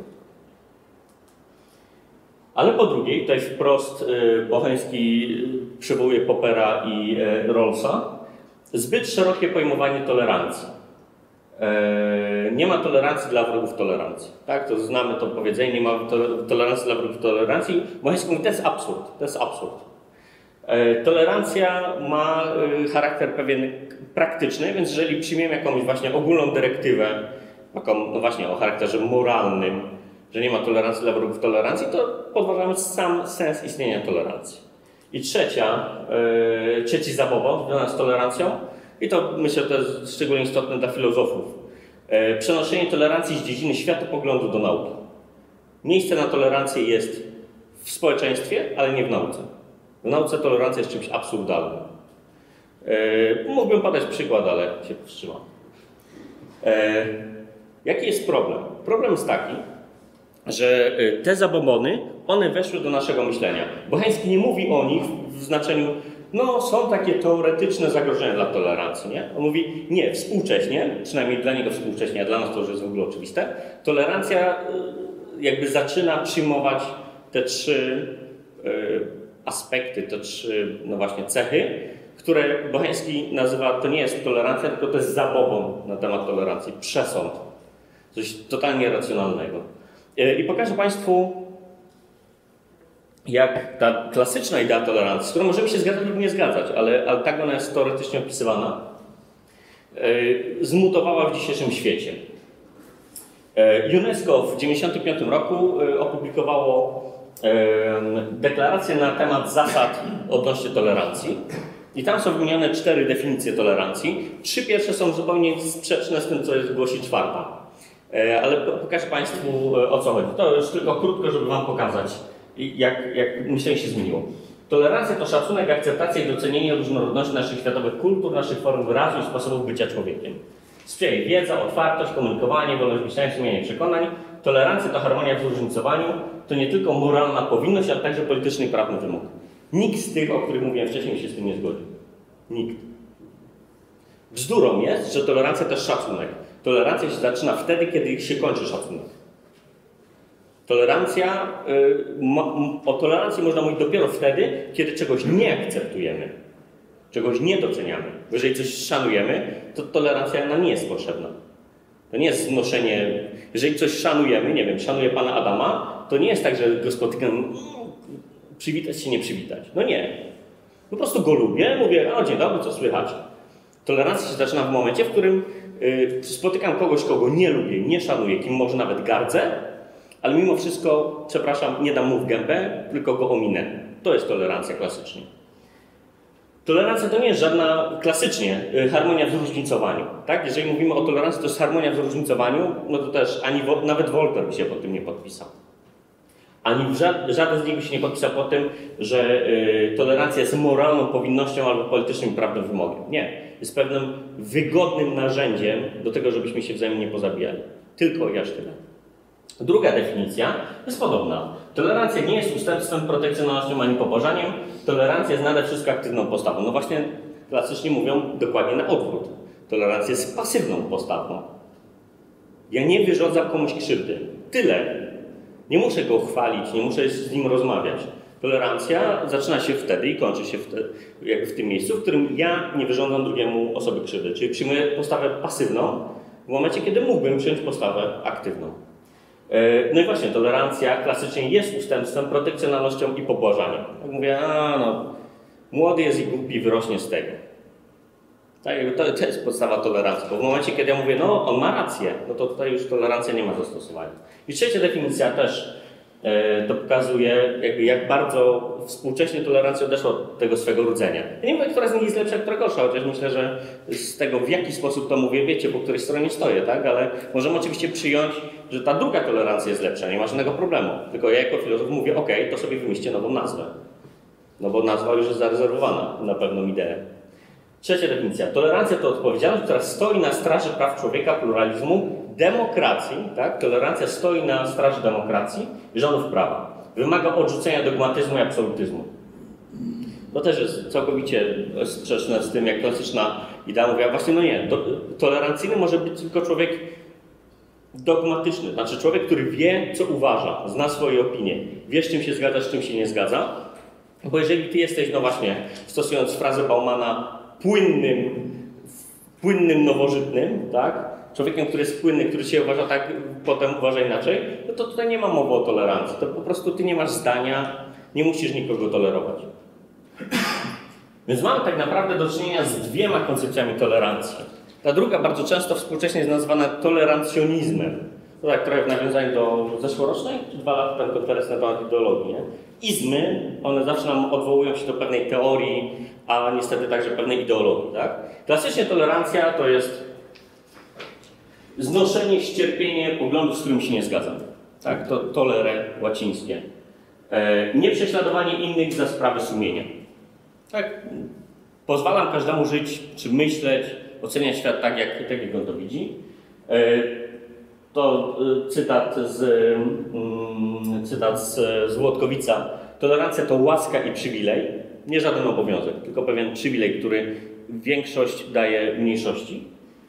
Ale po drugie, tutaj wprost yy, Bocheński przywołuje Poppera i yy, Rawlsa, zbyt szerokie pojmowanie tolerancji. Yy, nie ma tolerancji dla wrogów tolerancji. Tak? To znamy to powiedzenie, nie ma to, tolerancji dla wrogów tolerancji. Bocheński mówi, to jest absurd. To jest absurd. Yy, tolerancja ma yy, charakter pewien praktyczny, więc jeżeli przyjmiemy jakąś właśnie ogólną dyrektywę, taką no właśnie o charakterze moralnym, że nie ma tolerancji dla wrogów tolerancji, to podważamy sam sens istnienia tolerancji. I trzecia, yy, trzeci zabobon związany z tolerancją, i to myślę, że to jest szczególnie istotne dla filozofów, yy, przenoszenie tolerancji z dziedziny światopoglądu do nauki. Miejsce na tolerancję jest w społeczeństwie, ale nie w nauce. W nauce tolerancja jest czymś absurdalnym. Yy, mógłbym podać przykład, ale się powstrzymam. Yy, jaki jest problem? Problem jest taki, że te zabobony, one weszły do naszego myślenia. Bocheński nie mówi o nich w znaczeniu, no są takie teoretyczne zagrożenia dla tolerancji, nie? On mówi, nie, współcześnie, przynajmniej dla niego współcześnie, a dla nas to już jest w ogóle oczywiste, tolerancja jakby zaczyna przyjmować te trzy aspekty, te trzy, no właśnie, cechy, które Bocheński nazywa, to nie jest tolerancja, tylko to jest zabobon na temat tolerancji, przesąd, coś totalnie racjonalnego. I pokażę Państwu, jak ta klasyczna idea tolerancji, z którą możemy się zgadzać lub nie zgadzać, ale, ale tak ona jest teoretycznie opisywana, zmutowała w dzisiejszym świecie. UNESCO w tysiąc dziewięćset dziewięćdziesiątym piątym roku opublikowało deklarację na temat zasad odnośnie tolerancji. I tam są wymienione cztery definicje tolerancji. Trzy pierwsze są zupełnie sprzeczne z tym, co jest głosi czwarta. Ale pokażę Państwu, o co chodzi. To już tylko krótko, żeby Wam pokazać, jak, jak myślenie się zmieniło. Tolerancja to szacunek, akceptacja i docenienie różnorodności naszych światowych kultur, naszych form wyrazu i sposobów bycia człowiekiem. Sprzyja wiedza, otwartość, komunikowanie, wolność myślenia, zmienianie przekonań. Tolerancja to harmonia w zróżnicowaniu. To nie tylko moralna powinność, ale także polityczny i prawny wymóg. Nikt z tych, o których mówiłem wcześniej, się z tym nie zgodzi. Nikt. Bzdurą jest, że tolerancja to jest szacunek. Tolerancja się zaczyna wtedy, kiedy się kończy szacunek. Tolerancja, yy, ma, o tolerancji można mówić dopiero wtedy, kiedy czegoś nie akceptujemy. czegoś nie doceniamy. Jeżeli coś szanujemy, to tolerancja nam nie jest potrzebna. To nie jest znoszenie, jeżeli coś szanujemy, nie wiem, szanuję pana Adama, to nie jest tak, że go spotykam, przywitać się, nie przywitać. No nie. Po prostu go lubię, mówię, o dzień dobry, co słychać. Tolerancja się zaczyna w momencie, w którym y, spotykam kogoś, kogo nie lubię, nie szanuję, kim może nawet gardzę, ale mimo wszystko, przepraszam, nie dam mu w gębę, tylko go ominę. To jest tolerancja klasycznie. Tolerancja to nie jest żadna, klasycznie, y, harmonia w zróżnicowaniu. Tak? Jeżeli mówimy o tolerancji, to jest harmonia w zróżnicowaniu, no to też ani wo, nawet Voltaire by się pod tym nie podpisał. Ani żaden, żaden z nich by się nie podpisał po tym, że y, tolerancja jest moralną powinnością albo politycznym i prawnym wymogiem. Nie. Jest pewnym wygodnym narzędziem do tego, żebyśmy się wzajemnie pozabijali. Tylko i aż tyle. Druga definicja jest podobna. Tolerancja nie jest ustępstwem, protekcjonalnością ani pobożaniem. Tolerancja jest nade wszystko aktywną postawą. No właśnie klasycznie mówią dokładnie na odwrót. Tolerancja jest pasywną postawą. Ja nie wyrządzam komuś krzywdy. Tyle. Nie muszę go chwalić, nie muszę z nim rozmawiać. Tolerancja zaczyna się wtedy i kończy się wtedy, jak w tym miejscu, w którym ja nie wyrządzam drugiemu osoby krzywdy. Czyli przyjmuję postawę pasywną w momencie, kiedy mógłbym przyjąć postawę aktywną. No i właśnie, tolerancja klasycznie jest ustępstwem, protekcjonalnością i pobłażaniem. Jak mówię, a no, młody jest i głupi, wyrośnie z tego. Tak, to, to jest podstawa tolerancji, bo w momencie, kiedy ja mówię, no on ma rację, no to tutaj już tolerancja nie ma zastosowania. I trzecia definicja też e, to pokazuje, jakby jak bardzo współcześnie tolerancja odeszła od tego swego rdzenia. Ja nie wiem, która z nich jest lepsza, która gorsza, chociaż myślę, że z tego, w jaki sposób to mówię, wiecie, po której stronie stoję, tak? Ale możemy oczywiście przyjąć, że ta druga tolerancja jest lepsza, nie ma żadnego problemu. Tylko ja jako filozof mówię, ok, to sobie wymyślcie nową nazwę. No bo nazwa już jest zarezerwowana na pewną ideę. Trzecia definicja. Tolerancja to odpowiedzialność, która stoi na straży praw człowieka, pluralizmu, demokracji. Tak? Tolerancja stoi na straży demokracji i rządów prawa. Wymaga odrzucenia dogmatyzmu i absolutyzmu. To też jest całkowicie sprzeczne z tym, jak klasyczna idea mówiła. Właśnie no nie. To, tolerancyjny może być tylko człowiek dogmatyczny. Znaczy człowiek, który wie, co uważa, zna swoje opinie, wie, z czym się zgadza, z czym się nie zgadza. Bo jeżeli ty jesteś, no właśnie, stosując frazę Baumana, płynnym, płynnym nowożytnym, tak? Człowiekiem, który jest płynny, który się uważa tak, potem uważa inaczej, no to tutaj nie ma mowy o tolerancji. To po prostu ty nie masz zdania, nie musisz nikogo tolerować. Więc mamy tak naprawdę do czynienia z dwiema koncepcjami tolerancji. Ta druga bardzo często współcześnie jest nazywana tolerancjonizmem. To tak trochę w nawiązaniu do zeszłorocznej, czy dwa lata temu konferencji na temat ideologii. Nie? Izmy, one zawsze nam odwołują się do pewnej teorii, a niestety także pewnej ideologii. Tak? Klasycznie tolerancja to jest znoszenie, ścierpienie poglądów, z którymi się nie zgadzam. Tak? To tolere łacińskie. E, nieprześladowanie innych za sprawy sumienia. Tak? Pozwalam każdemu żyć, czy myśleć, oceniać świat tak, jak, tak, jak on to widzi. E, to e, cytat z, mm, cytat z, z Włodkowica. Tolerancja to łaska i przywilej. Nie żaden obowiązek, tylko pewien przywilej, który większość daje mniejszości.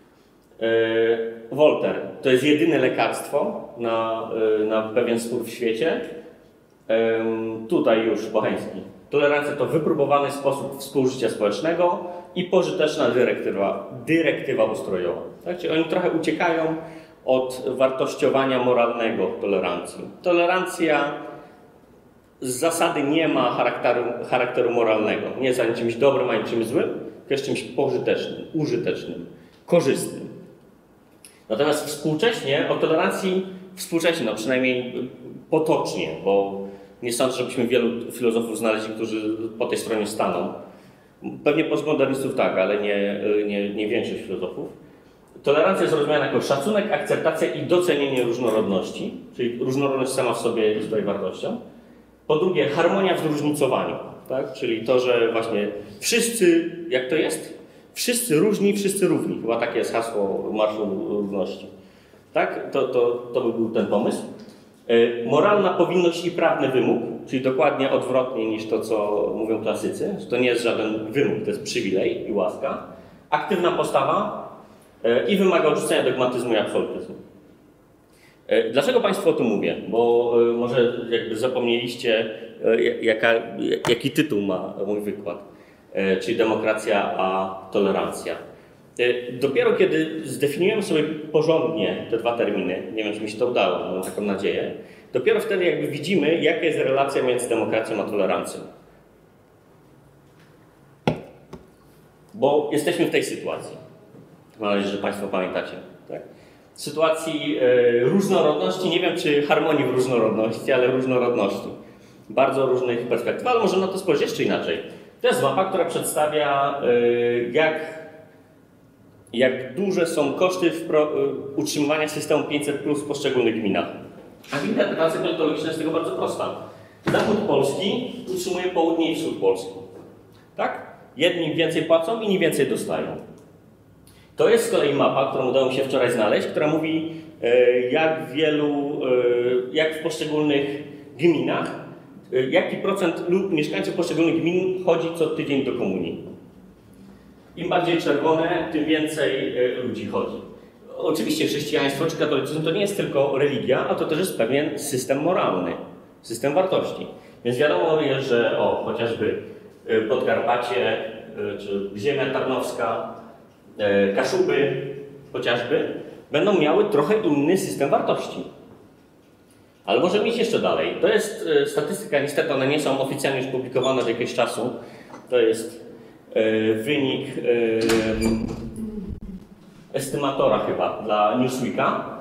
Voltaire to jest jedyne lekarstwo na, na pewien spór w świecie. Tutaj już Bocheński. Tolerancja to wypróbowany sposób współżycia społecznego i pożyteczna dyrektywa, dyrektywa ustrojowa. Tak? Czyli oni trochę uciekają od wartościowania moralnego tolerancji. Tolerancja z zasady nie ma charakteru, charakteru moralnego. Nie jest ani czymś dobrym, ani czymś złym, tylko jest czymś pożytecznym, użytecznym, korzystnym. Natomiast współcześnie o tolerancji, współcześnie, no przynajmniej potocznie, bo nie sądzę, żebyśmy wielu filozofów znaleźli, którzy po tej stronie staną. Pewnie postmodernistów tak, ale nie, nie, nie większość filozofów. Tolerancja jest rozumiana jako szacunek, akceptacja i docenienie różnorodności, czyli różnorodność sama w sobie jest tutaj wartością. Po drugie, harmonia w zróżnicowaniu, tak? Czyli to, że właśnie wszyscy, jak to jest? Wszyscy różni, wszyscy równi. Chyba takie jest hasło Marszu Równości. Tak? To, to, to by był ten pomysł. Moralna powinność i prawny wymóg, czyli dokładnie odwrotnie niż to, co mówią klasycy. To nie jest żaden wymóg, to jest przywilej i łaska. Aktywna postawa i wymaga odrzucenia dogmatyzmu i absolutyzmu. Dlaczego Państwu o tym mówię? Bo może jakby zapomnieliście, jaka, jaki tytuł ma mój wykład. czyli demokracja a tolerancja. Dopiero kiedy zdefiniujemy sobie porządnie te dwa terminy, nie wiem, czy mi się to udało, mam taką nadzieję, dopiero wtedy jakby widzimy, jaka jest relacja między demokracją a tolerancją. Bo jesteśmy w tej sytuacji. Mam nadzieję, że Państwo pamiętacie. Tak? Sytuacji e, różnorodności, nie wiem czy harmonii w różnorodności, ale różnorodności. Bardzo różnych perspektyw, ale może na to spojrzeć jeszcze inaczej. To jest mapa, która przedstawia e, jak, jak duże są koszty wpro, e, utrzymywania systemu pięćset plus w poszczególnych gminach. A interpretacja politologiczna jest tego bardzo prosta. Zachód Polski utrzymuje południe i wschód Polski. Tak? Jedni więcej płacą, inni więcej dostają. To jest z kolei mapa, którą udało mi się wczoraj znaleźć, która mówi, jak wielu, jak w poszczególnych gminach, jaki procent lub mieszkańców poszczególnych gmin chodzi co tydzień do komunii. Im bardziej czerwone, tym więcej ludzi chodzi. Oczywiście chrześcijaństwo czy katolicyzm to nie jest tylko religia, a to też jest pewien system moralny, system wartości. Więc wiadomo jest, że o, chociażby Podkarpacie, czy ziemia tarnowska, Kaszuby chociażby, będą miały trochę inny system wartości. Ale możemy iść jeszcze dalej. To jest statystyka, niestety one nie są oficjalnie już publikowane od jakiegoś czasu. To jest wynik estymatora chyba dla Newsweeka.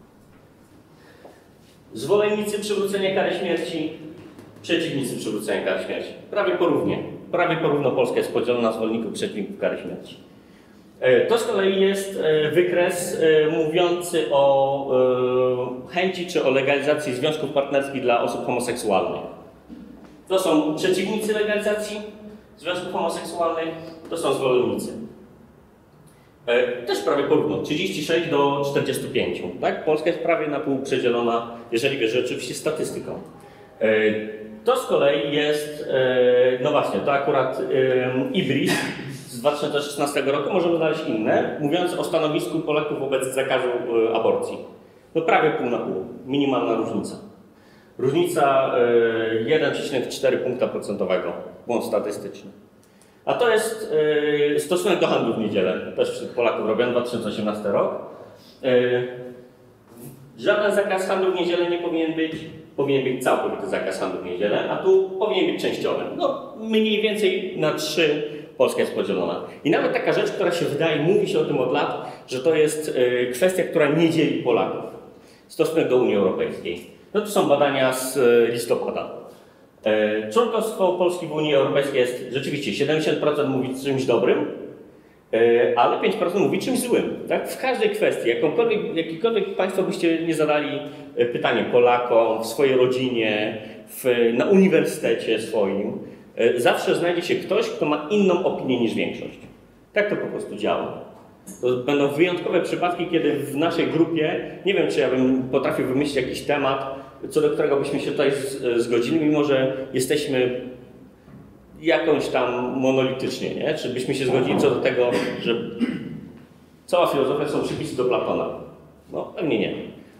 Zwolennicy przywrócenia kary śmierci, przeciwnicy przywrócenia kary śmierci. Prawie porównie. Prawie porówno Polska jest podzielona na zwolenników i przeciwników kary śmierci. To z kolei jest wykres mówiący o chęci czy o legalizacji związków partnerskich dla osób homoseksualnych. To są przeciwnicy legalizacji związków homoseksualnych, to są zwolennicy. Też prawie porówno, trzydzieści sześć do czterdziestu pięciu. Tak? Polska jest prawie na pół przedzielona, jeżeli wierzę oczywiście statystyką. To z kolei jest, no właśnie, to akurat Ibris z dwa tysiące szesnastego roku, możemy znaleźć inne, mówiące o stanowisku Polaków wobec zakazu aborcji. No prawie pół na pół, minimalna różnica. Różnica jeden przecinek cztery punkta procentowego, błąd statystyczny. A to jest stosunek do handlu w niedzielę, też wśród Polaków robiony, dwa tysiące osiemnasty rok. Żaden zakaz handlu w niedzielę nie powinien być, powinien być całkowity zakaz handlu w niedzielę, a tu powinien być częściowy. No mniej więcej na trzy Polska jest podzielona. I nawet taka rzecz, która się wydaje, mówi się o tym od lat, że to jest kwestia, która nie dzieli Polaków. Stosunek do Unii Europejskiej. No to są badania z listopada. Członkostwo Polski w Unii Europejskiej jest rzeczywiście siedemdziesiąt procent mówi czymś dobrym, ale pięć procent mówi czymś złym. Tak? W każdej kwestii, jakąkolwiek, jakikolwiek Państwo byście nie zadali pytanie Polakom, w swojej rodzinie, w, na uniwersytecie swoim, zawsze znajdzie się ktoś, kto ma inną opinię niż większość. Tak to po prostu działa. To będą wyjątkowe przypadki, kiedy w naszej grupie, nie wiem, czy ja bym potrafił wymyślić jakiś temat, co do którego byśmy się tutaj zgodzili, mimo że jesteśmy jakąś tam monolitycznie, nie? Czy byśmy się zgodzili co do tego, że cała filozofia są przypisy do Platona? No, pewnie nie.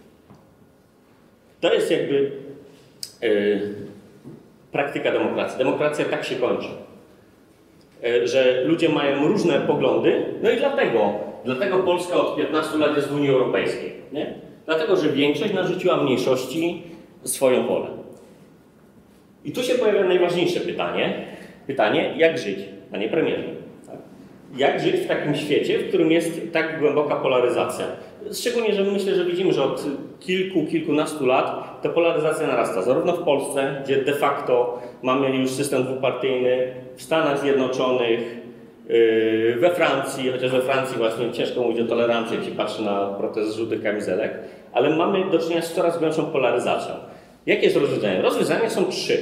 To jest jakby yy, praktyka demokracji. Demokracja tak się kończy, yy, że ludzie mają różne poglądy, no i dlatego, dlatego Polska od piętnastu lat jest w Unii Europejskiej, nie? Dlatego, że większość narzuciła mniejszości swoją wolę. I tu się pojawia najważniejsze pytanie, pytanie, jak żyć, panie premierze? Tak? Jak żyć w takim świecie, w którym jest tak głęboka polaryzacja? Szczególnie, że myślę, że widzimy, że od kilku, kilkunastu lat ta polaryzacja narasta, zarówno w Polsce, gdzie de facto mamy już system dwupartyjny, w Stanach Zjednoczonych, we Francji, chociaż we Francji właśnie ciężko mówić o tolerancji, jak się patrzy na protest żółtych kamizelek, ale mamy do czynienia z coraz większą polaryzacją. Jakie jest rozwiązanie? Rozwiązania są trzy.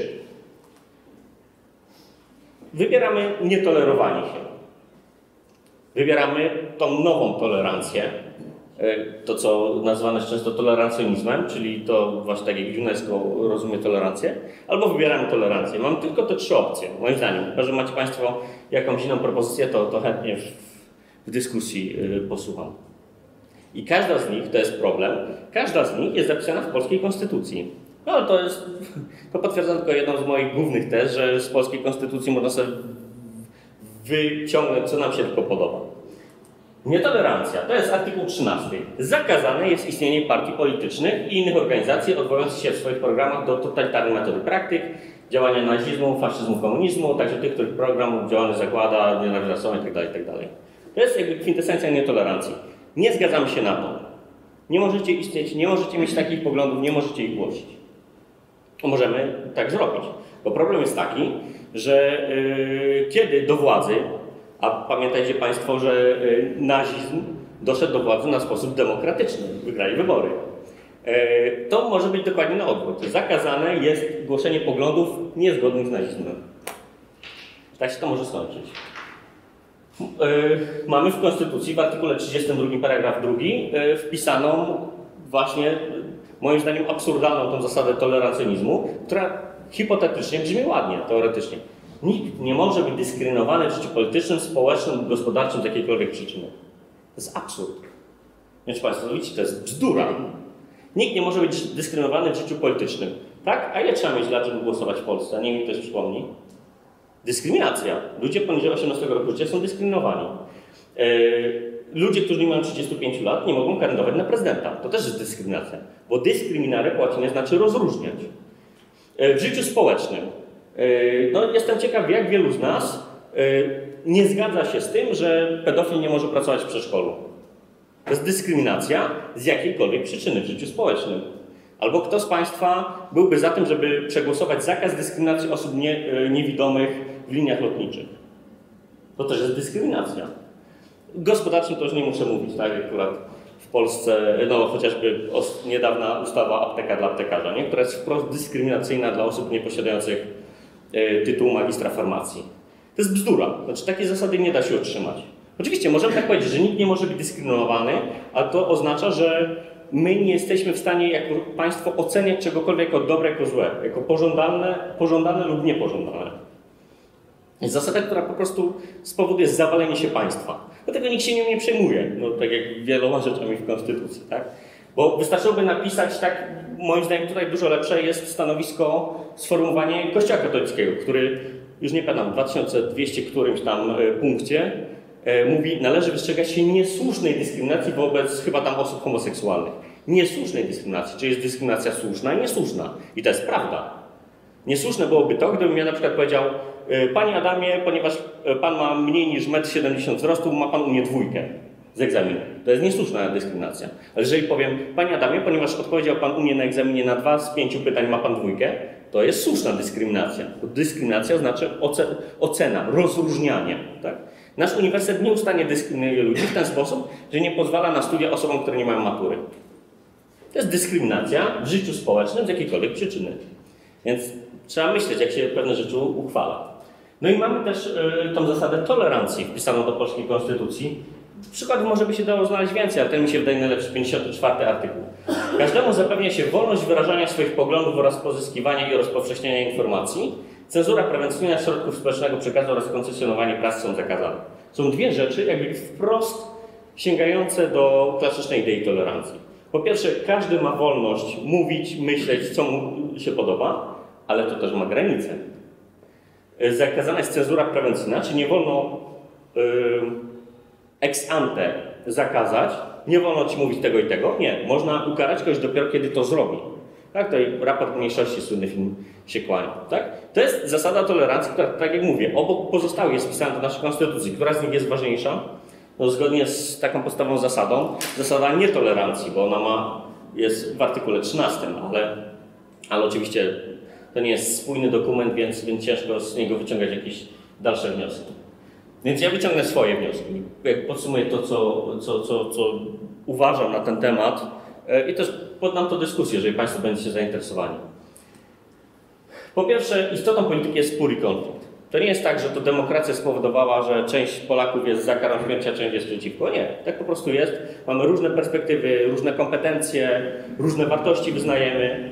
Wybieramy nietolerowanie się. Wybieramy tą nową tolerancję, to co nazywane jest często tolerancjonizmem, czyli to właśnie tak jak UNESCO rozumie tolerancję, albo wybieramy tolerancję. Mam tylko te trzy opcje, moim zdaniem. Chyba że macie Państwo jakąś inną propozycję, to, to chętnie w, w dyskusji yy, posłucham. I każda z nich, to jest problem, każda z nich jest zapisana w polskiej konstytucji. No to jest, to potwierdza tylko jedną z moich głównych tez, że z polskiej konstytucji można sobie wyciągnąć, co nam się tylko podoba. Nietolerancja, to jest artykuł trzynasty. Zakazane jest istnienie partii politycznych i innych organizacji odwołujących się w swoich programach do totalitarnych metod i praktyk, działania nazizmu, faszyzmu, komunizmu, także tych, których program działany zakłada nienawiść rasową itd., itd. To jest jakby kwintesencja nietolerancji. Nie zgadzamy się na to. Nie możecie istnieć, nie możecie mieć takich poglądów, nie możecie ich głosić. Możemy tak zrobić. Bo problem jest taki, że yy, kiedy do władzy, a pamiętajcie Państwo, że yy, nazizm doszedł do władzy na sposób demokratyczny, wygrali wybory, yy, to może być dokładnie na odwrót. Zakazane jest głoszenie poglądów niezgodnych z nazizmem. Tak się to może skończyć. Yy, mamy w Konstytucji w artykule trzydziestym drugim paragraf drugi yy, wpisaną właśnie, moim zdaniem, absurdalną tą zasadę tolerancyjnizmu, która hipotetycznie brzmi ładnie, teoretycznie. Nikt nie może być dyskryminowany w życiu politycznym, społecznym lub gospodarczym z jakiejkolwiek przyczyny. To jest absurd. Więc Państwo, widzicie, to jest bzdura. Nikt nie może być dyskryminowany w życiu politycznym. Tak? A ile trzeba mieć lat, żeby głosować w Polsce? Niech mi ktoś przypomni. Dyskryminacja. Ludzie poniżej osiemnastego roku życia są dyskryminowani. Yy, ludzie, którzy nie mają trzydziestu pięciu lat, nie mogą kandydować na prezydenta. To też jest dyskryminacja. Bo dyskryminare po łacinie znaczy rozróżniać. Yy, w życiu społecznym. Yy, no, jestem ciekaw, jak wielu z nas yy, nie zgadza się z tym, że pedofil nie może pracować w przedszkolu. To jest dyskryminacja z jakiejkolwiek przyczyny w życiu społecznym. Albo kto z Państwa byłby za tym, żeby przegłosować zakaz dyskryminacji osób nie, niewidomych w liniach lotniczych? To też jest dyskryminacja. Gospodarczym to już nie muszę mówić, tak? Akurat w Polsce, no chociażby niedawna ustawa apteka dla aptekarza, nie? Która jest wprost dyskryminacyjna dla osób nieposiadających y, tytułu magistra farmacji. To jest bzdura. Znaczy takiej zasady nie da się utrzymać. Oczywiście możemy tak powiedzieć, że nikt nie może być dyskryminowany, ale to oznacza, że my nie jesteśmy w stanie jako państwo oceniać czegokolwiek jako dobre, jako złe, jako pożądane, pożądane lub niepożądane. Jest zasada, która po prostu spowoduje zawalenie się państwa. Dlatego nikt się nią nie przejmuje, no, tak jak wieloma rzeczami w Konstytucji. Tak? Bo wystarczyłoby napisać, tak, moim zdaniem tutaj dużo lepsze jest stanowisko, sformułowanie Kościoła katolickiego, który, już nie pamiętam, w dwa tysiące dwieście którymś tam punkcie e, mówi, należy wystrzegać się niesłusznej dyskryminacji wobec chyba tam osób homoseksualnych. Niesłusznej dyskryminacji, czyli jest dyskryminacja słuszna i niesłuszna. I to jest prawda. Niesłuszne byłoby to, gdybym ja na przykład powiedział, Panie Adamie, ponieważ Pan ma mniej niż metr siedemdziesiąt wzrostu, ma Pan u mnie dwójkę z egzaminu. To jest niesłuszna dyskryminacja. Ale jeżeli powiem, Panie Adamie, ponieważ odpowiedział Pan u mnie na egzaminie na dwa z pięciu pytań ma Pan dwójkę, to jest słuszna dyskryminacja. Bo dyskryminacja znaczy ocena, rozróżnianie. Tak? Nasz uniwersytet nieustannie dyskryminuje ludzi w ten sposób, że nie pozwala na studia osobom, które nie mają matury. To jest dyskryminacja w życiu społecznym z jakiejkolwiek przyczyny. Więc trzeba myśleć, jak się pewne rzeczy uchwala. No i mamy też y, tą zasadę tolerancji wpisaną do polskiej konstytucji. Przykładów może by się dało znaleźć więcej, ale ten mi się wydaje najlepszy, pięćdziesiąty czwarty artykuł. Każdemu zapewnia się wolność wyrażania swoich poglądów oraz pozyskiwania i rozpowszechniania informacji. Cenzura prewencyjna środków społecznego przekazu oraz koncesjonowanie prasy są zakazane. Są dwie rzeczy, jakby wprost sięgające do klasycznej idei tolerancji. Po pierwsze, każdy ma wolność mówić, myśleć, co mu się podoba, ale to też ma granice. Zakazana jest cenzura prewencyjna, czyli nie wolno yy, ex ante zakazać, nie wolno ci mówić tego i tego. Nie, można ukarać kogoś dopiero, kiedy to zrobi. Tak, tutaj raport mniejszości, słynny film się kłania. Tak? To jest zasada tolerancji, która, tak jak mówię, obok pozostałych jest wpisana do naszej konstytucji. Która z nich jest ważniejsza? No, zgodnie z taką podstawową zasadą, zasada nietolerancji, bo ona ma, jest w artykule trzynastym, ale, ale oczywiście to nie jest spójny dokument, więc, więc ciężko z niego wyciągać jakieś dalsze wnioski. Więc ja wyciągnę swoje wnioski, jak podsumuję to, co, co, co, co uważam na ten temat i też poddam to dyskusję, jeżeli Państwo będziecie zainteresowani. Po pierwsze, istotą polityki jest spór i konflikt. To nie jest tak, że to demokracja spowodowała, że część Polaków jest za karą śmierci, a część jest przeciwko. Nie, tak po prostu jest. Mamy różne perspektywy, różne kompetencje, różne wartości wyznajemy.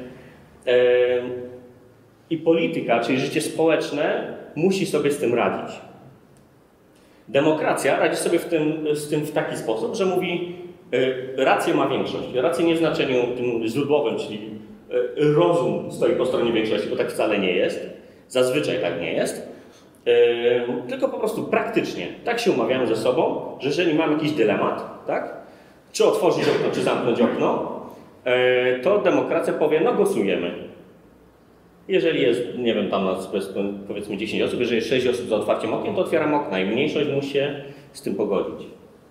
I polityka, czyli życie społeczne, musi sobie z tym radzić. Demokracja radzi sobie w tym, z tym w taki sposób, że mówi, rację ma większość. Rację nie w znaczeniu tym źródłowym, czyli rozum stoi po stronie większości, bo tak wcale nie jest. Zazwyczaj tak nie jest. tylko po prostu praktycznie. Tak się umawiamy ze sobą, że jeżeli mamy jakiś dylemat, tak? Czy otworzyć okno, czy zamknąć okno, to demokracja powie, no głosujemy. Jeżeli jest, nie wiem, tam nas powiedzmy dziesięć osób, jeżeli jest sześć osób za otwarciem okien, to otwieram okna i mniejszość musi się z tym pogodzić.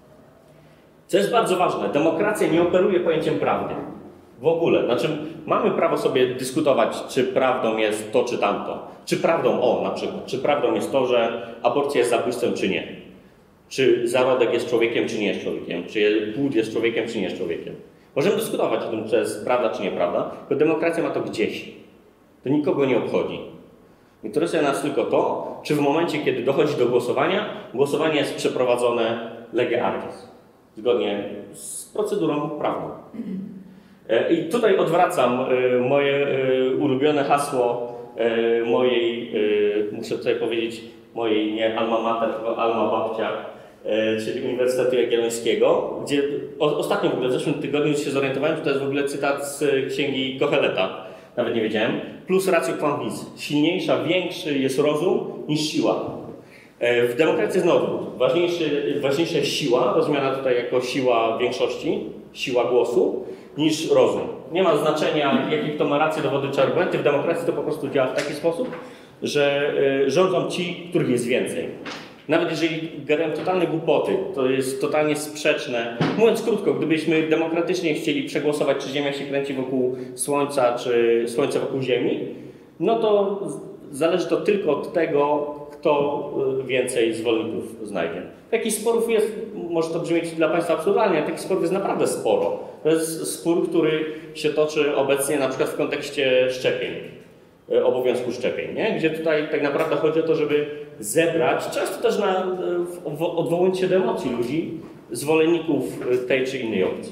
Co jest bardzo ważne, demokracja nie operuje pojęciem prawdy. W ogóle. Znaczy, mamy prawo sobie dyskutować, czy prawdą jest to, czy tamto. Czy prawdą, o na przykład, czy prawdą jest to, że aborcja jest zabójstwem, czy nie. Czy zarodek jest człowiekiem, czy nie jest człowiekiem. Czy płód jest człowiekiem, czy nie jest człowiekiem. Możemy dyskutować o tym, czy to jest prawda, czy nieprawda, bo demokracja ma to gdzieś. To nikogo nie obchodzi. Interesuje nas tylko to, czy w momencie, kiedy dochodzi do głosowania, głosowanie jest przeprowadzone lege artis, zgodnie z procedurą prawną. I tutaj odwracam moje ulubione hasło mojej, muszę tutaj powiedzieć, mojej nie alma mater, tylko alma babcia, czyli Uniwersytetu Jagiellońskiego, gdzie ostatnio w ogóle w zeszłym tygodniu się zorientowałem, że to jest w ogóle cytat z księgi Koheleta. Nawet nie wiedziałem. Plus ratio quam vis. Silniejsza, większy jest rozum niż siła. W demokracji jest na odwrót. Ważniejszy, ważniejsza jest siła, rozumiana tutaj jako siła większości, siła głosu, niż rozum. Nie ma znaczenia, jakie kto ma rację, dowody czy argumenty. W demokracji to po prostu działa w taki sposób, że rządzą ci, których jest więcej. Nawet jeżeli gadają totalne głupoty, to jest totalnie sprzeczne. Mówiąc krótko, gdybyśmy demokratycznie chcieli przegłosować, czy Ziemia się kręci wokół Słońca, czy Słońce wokół Ziemi, no to zależy to tylko od tego, kto więcej zwolenników znajdzie. Takich sporów jest, może to brzmieć dla Państwa absurdalnie, ale takich sporów jest naprawdę sporo. To jest spór, który się toczy obecnie na przykład w kontekście szczepień, obowiązku szczepień, nie? Gdzie tutaj tak naprawdę chodzi o to, żeby zebrać, często też na, odwołując się do emocji ludzi, zwolenników tej czy innej opcji.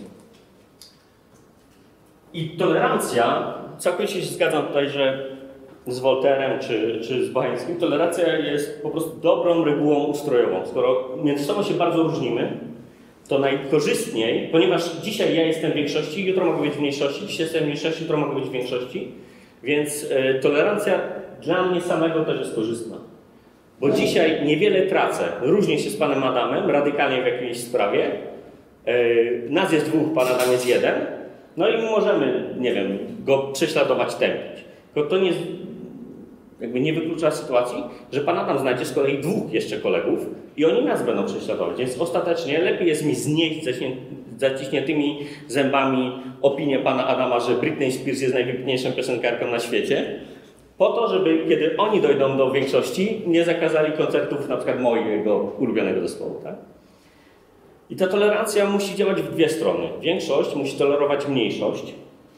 I tolerancja, całkowicie się zgadzam tutaj, że z Wolterem czy, czy z Bańskim, tolerancja jest po prostu dobrą regułą ustrojową. Skoro między sobą się bardzo różnimy, to najkorzystniej, ponieważ dzisiaj ja jestem w większości, jutro mogę być w mniejszości, dzisiaj jestem w mniejszości, jutro mogę być w większości, więc e, tolerancja dla mnie samego też jest korzystna. Bo dzisiaj niewiele tracę, różnię się z panem Adamem, radykalnie w jakiejś sprawie, e, nas jest dwóch, pan Adam jest jeden, no i możemy, nie wiem, go prześladować, tępić. Tylko to nie, jakby nie wyklucza sytuacji, że pan Adam znajdzie z kolei dwóch jeszcze kolegów i oni nas będą prześladować. Więc ostatecznie lepiej jest mi znieść zaciśniętymi zębami opinię pana Adama, że Britney Spears jest najwybitniejszą piosenkarką na świecie, po to, żeby kiedy oni dojdą do większości, nie zakazali koncertów na przykład mojego ulubionego zespołu. Tak? I ta tolerancja musi działać w dwie strony. Większość musi tolerować mniejszość.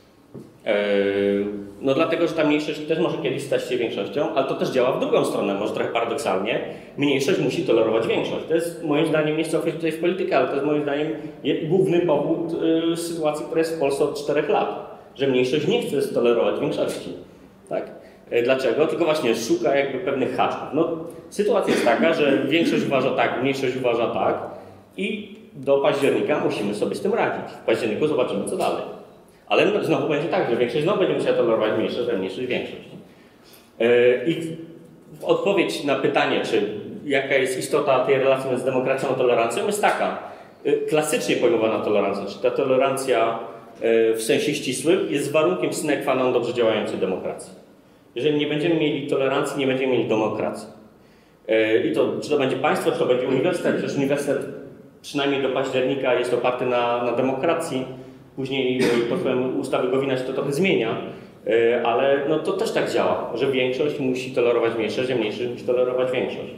No dlatego, że ta mniejszość też może kiedyś stać się większością, ale to też działa w drugą stronę, może trochę paradoksalnie. Mniejszość musi tolerować większość. To jest moim zdaniem, nie chcę wchodzić tutaj w politykę, ale to jest moim zdaniem główny powód y, sytuacji, która jest w Polsce od czterech lat. Że mniejszość nie chce stolerować większości. Tak? Dlaczego? Tylko właśnie szuka jakby pewnych haczków. No, sytuacja jest taka, że większość uważa tak, mniejszość uważa tak i do października musimy sobie z tym radzić. W październiku zobaczymy, co dalej. Ale znowu będzie tak, że większość znowu będzie musiała tolerować mniejszość, a mniejszość większość. I odpowiedź na pytanie, czy jaka jest istota tej relacji między demokracją a tolerancją, jest taka. Klasycznie pojmowana tolerancja, czy ta tolerancja w sensie ścisłym jest warunkiem sine qua non dobrze działającej demokracji. Jeżeli nie będziemy mieli tolerancji, nie będziemy mieli demokracji. I to, czy to będzie państwo, czy to będzie uniwersytet, przecież uniwersytet przynajmniej do października jest oparty na, na demokracji. Później pod wpływem ustawy Gowina się to trochę zmienia, ale no to też tak działa, że większość musi tolerować mniejszość, a mniejszość musi tolerować większość.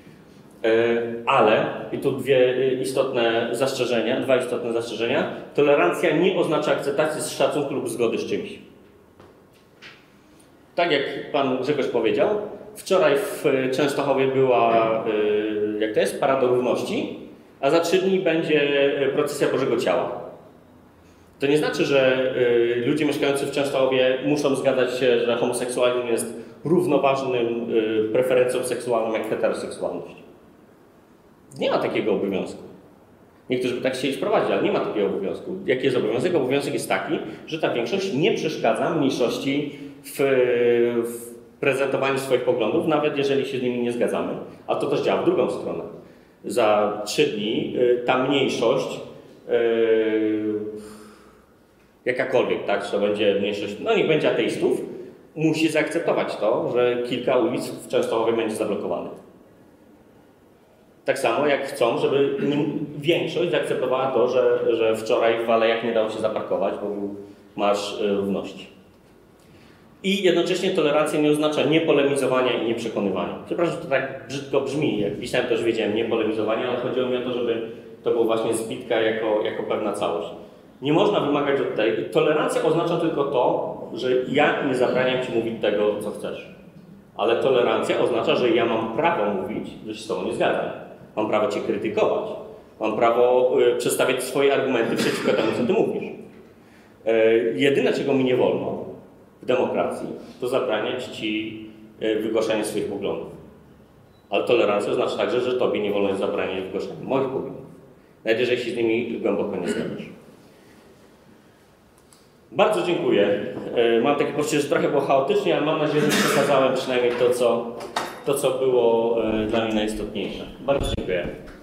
Ale, i tu dwie istotne zastrzeżenia, dwa istotne zastrzeżenia, tolerancja nie oznacza akceptacji z szacunku lub zgody z czymś. Tak jak pan Grzegorz powiedział, wczoraj w Częstochowie była, jak to jest, Parada Równości, a za trzy dni będzie procesja Bożego Ciała. To nie znaczy, że y, ludzie mieszkający w Częstochowie muszą zgadzać się, że homoseksualizm jest równoważnym y, preferencją seksualną jak heteroseksualność. Nie ma takiego obowiązku. Niektórzy by tak chcieli wprowadzić, ale nie ma takiego obowiązku. Jaki jest obowiązek? Obowiązek jest taki, że ta większość nie przeszkadza mniejszości w, w prezentowaniu swoich poglądów, nawet jeżeli się z nimi nie zgadzamy. A to też działa w drugą stronę. Za trzy dni ta mniejszość, yy, jakakolwiek, tak, czy to będzie mniejszość, no niech będzie ateistów, musi zaakceptować to, że kilka ulic w Częstochowie będzie zablokowanych. Tak samo jak chcą, żeby większość zaakceptowała to, że, że wczoraj w Alejach nie dało się zaparkować, bo był Marsz Równości. I jednocześnie tolerancja nie oznacza niepolemizowania i nieprzekonywania. Przepraszam, że to tak brzydko brzmi, jak pisałem też wiedziałem niepolemizowanie, ale chodziło mi o to, żeby to było właśnie zbitka jako, jako pewna całość. Nie można wymagać od tej. Tolerancja oznacza tylko to, że ja nie zabraniam ci mówić tego, co chcesz. Ale tolerancja oznacza, że ja mam prawo mówić, że się z tobą nie zgadzam. Mam prawo cię krytykować. Mam prawo y, przedstawiać swoje argumenty przeciwko temu, co ty mówisz. Y, jedyne, czego mi nie wolno w demokracji, to zabraniać ci y, wygłaszania swoich poglądów. Ale tolerancja oznacza także, że tobie nie wolno jest zabraniać wygłaszania moich poglądów. Nawet jeżeli się z nimi głęboko nie zgadzasz. Bardzo dziękuję. Mam takie poczucie, że trochę było chaotycznie, ale mam nadzieję, że przekazałem przynajmniej to, co, to, co było dla mnie najistotniejsze. Bardzo dziękuję.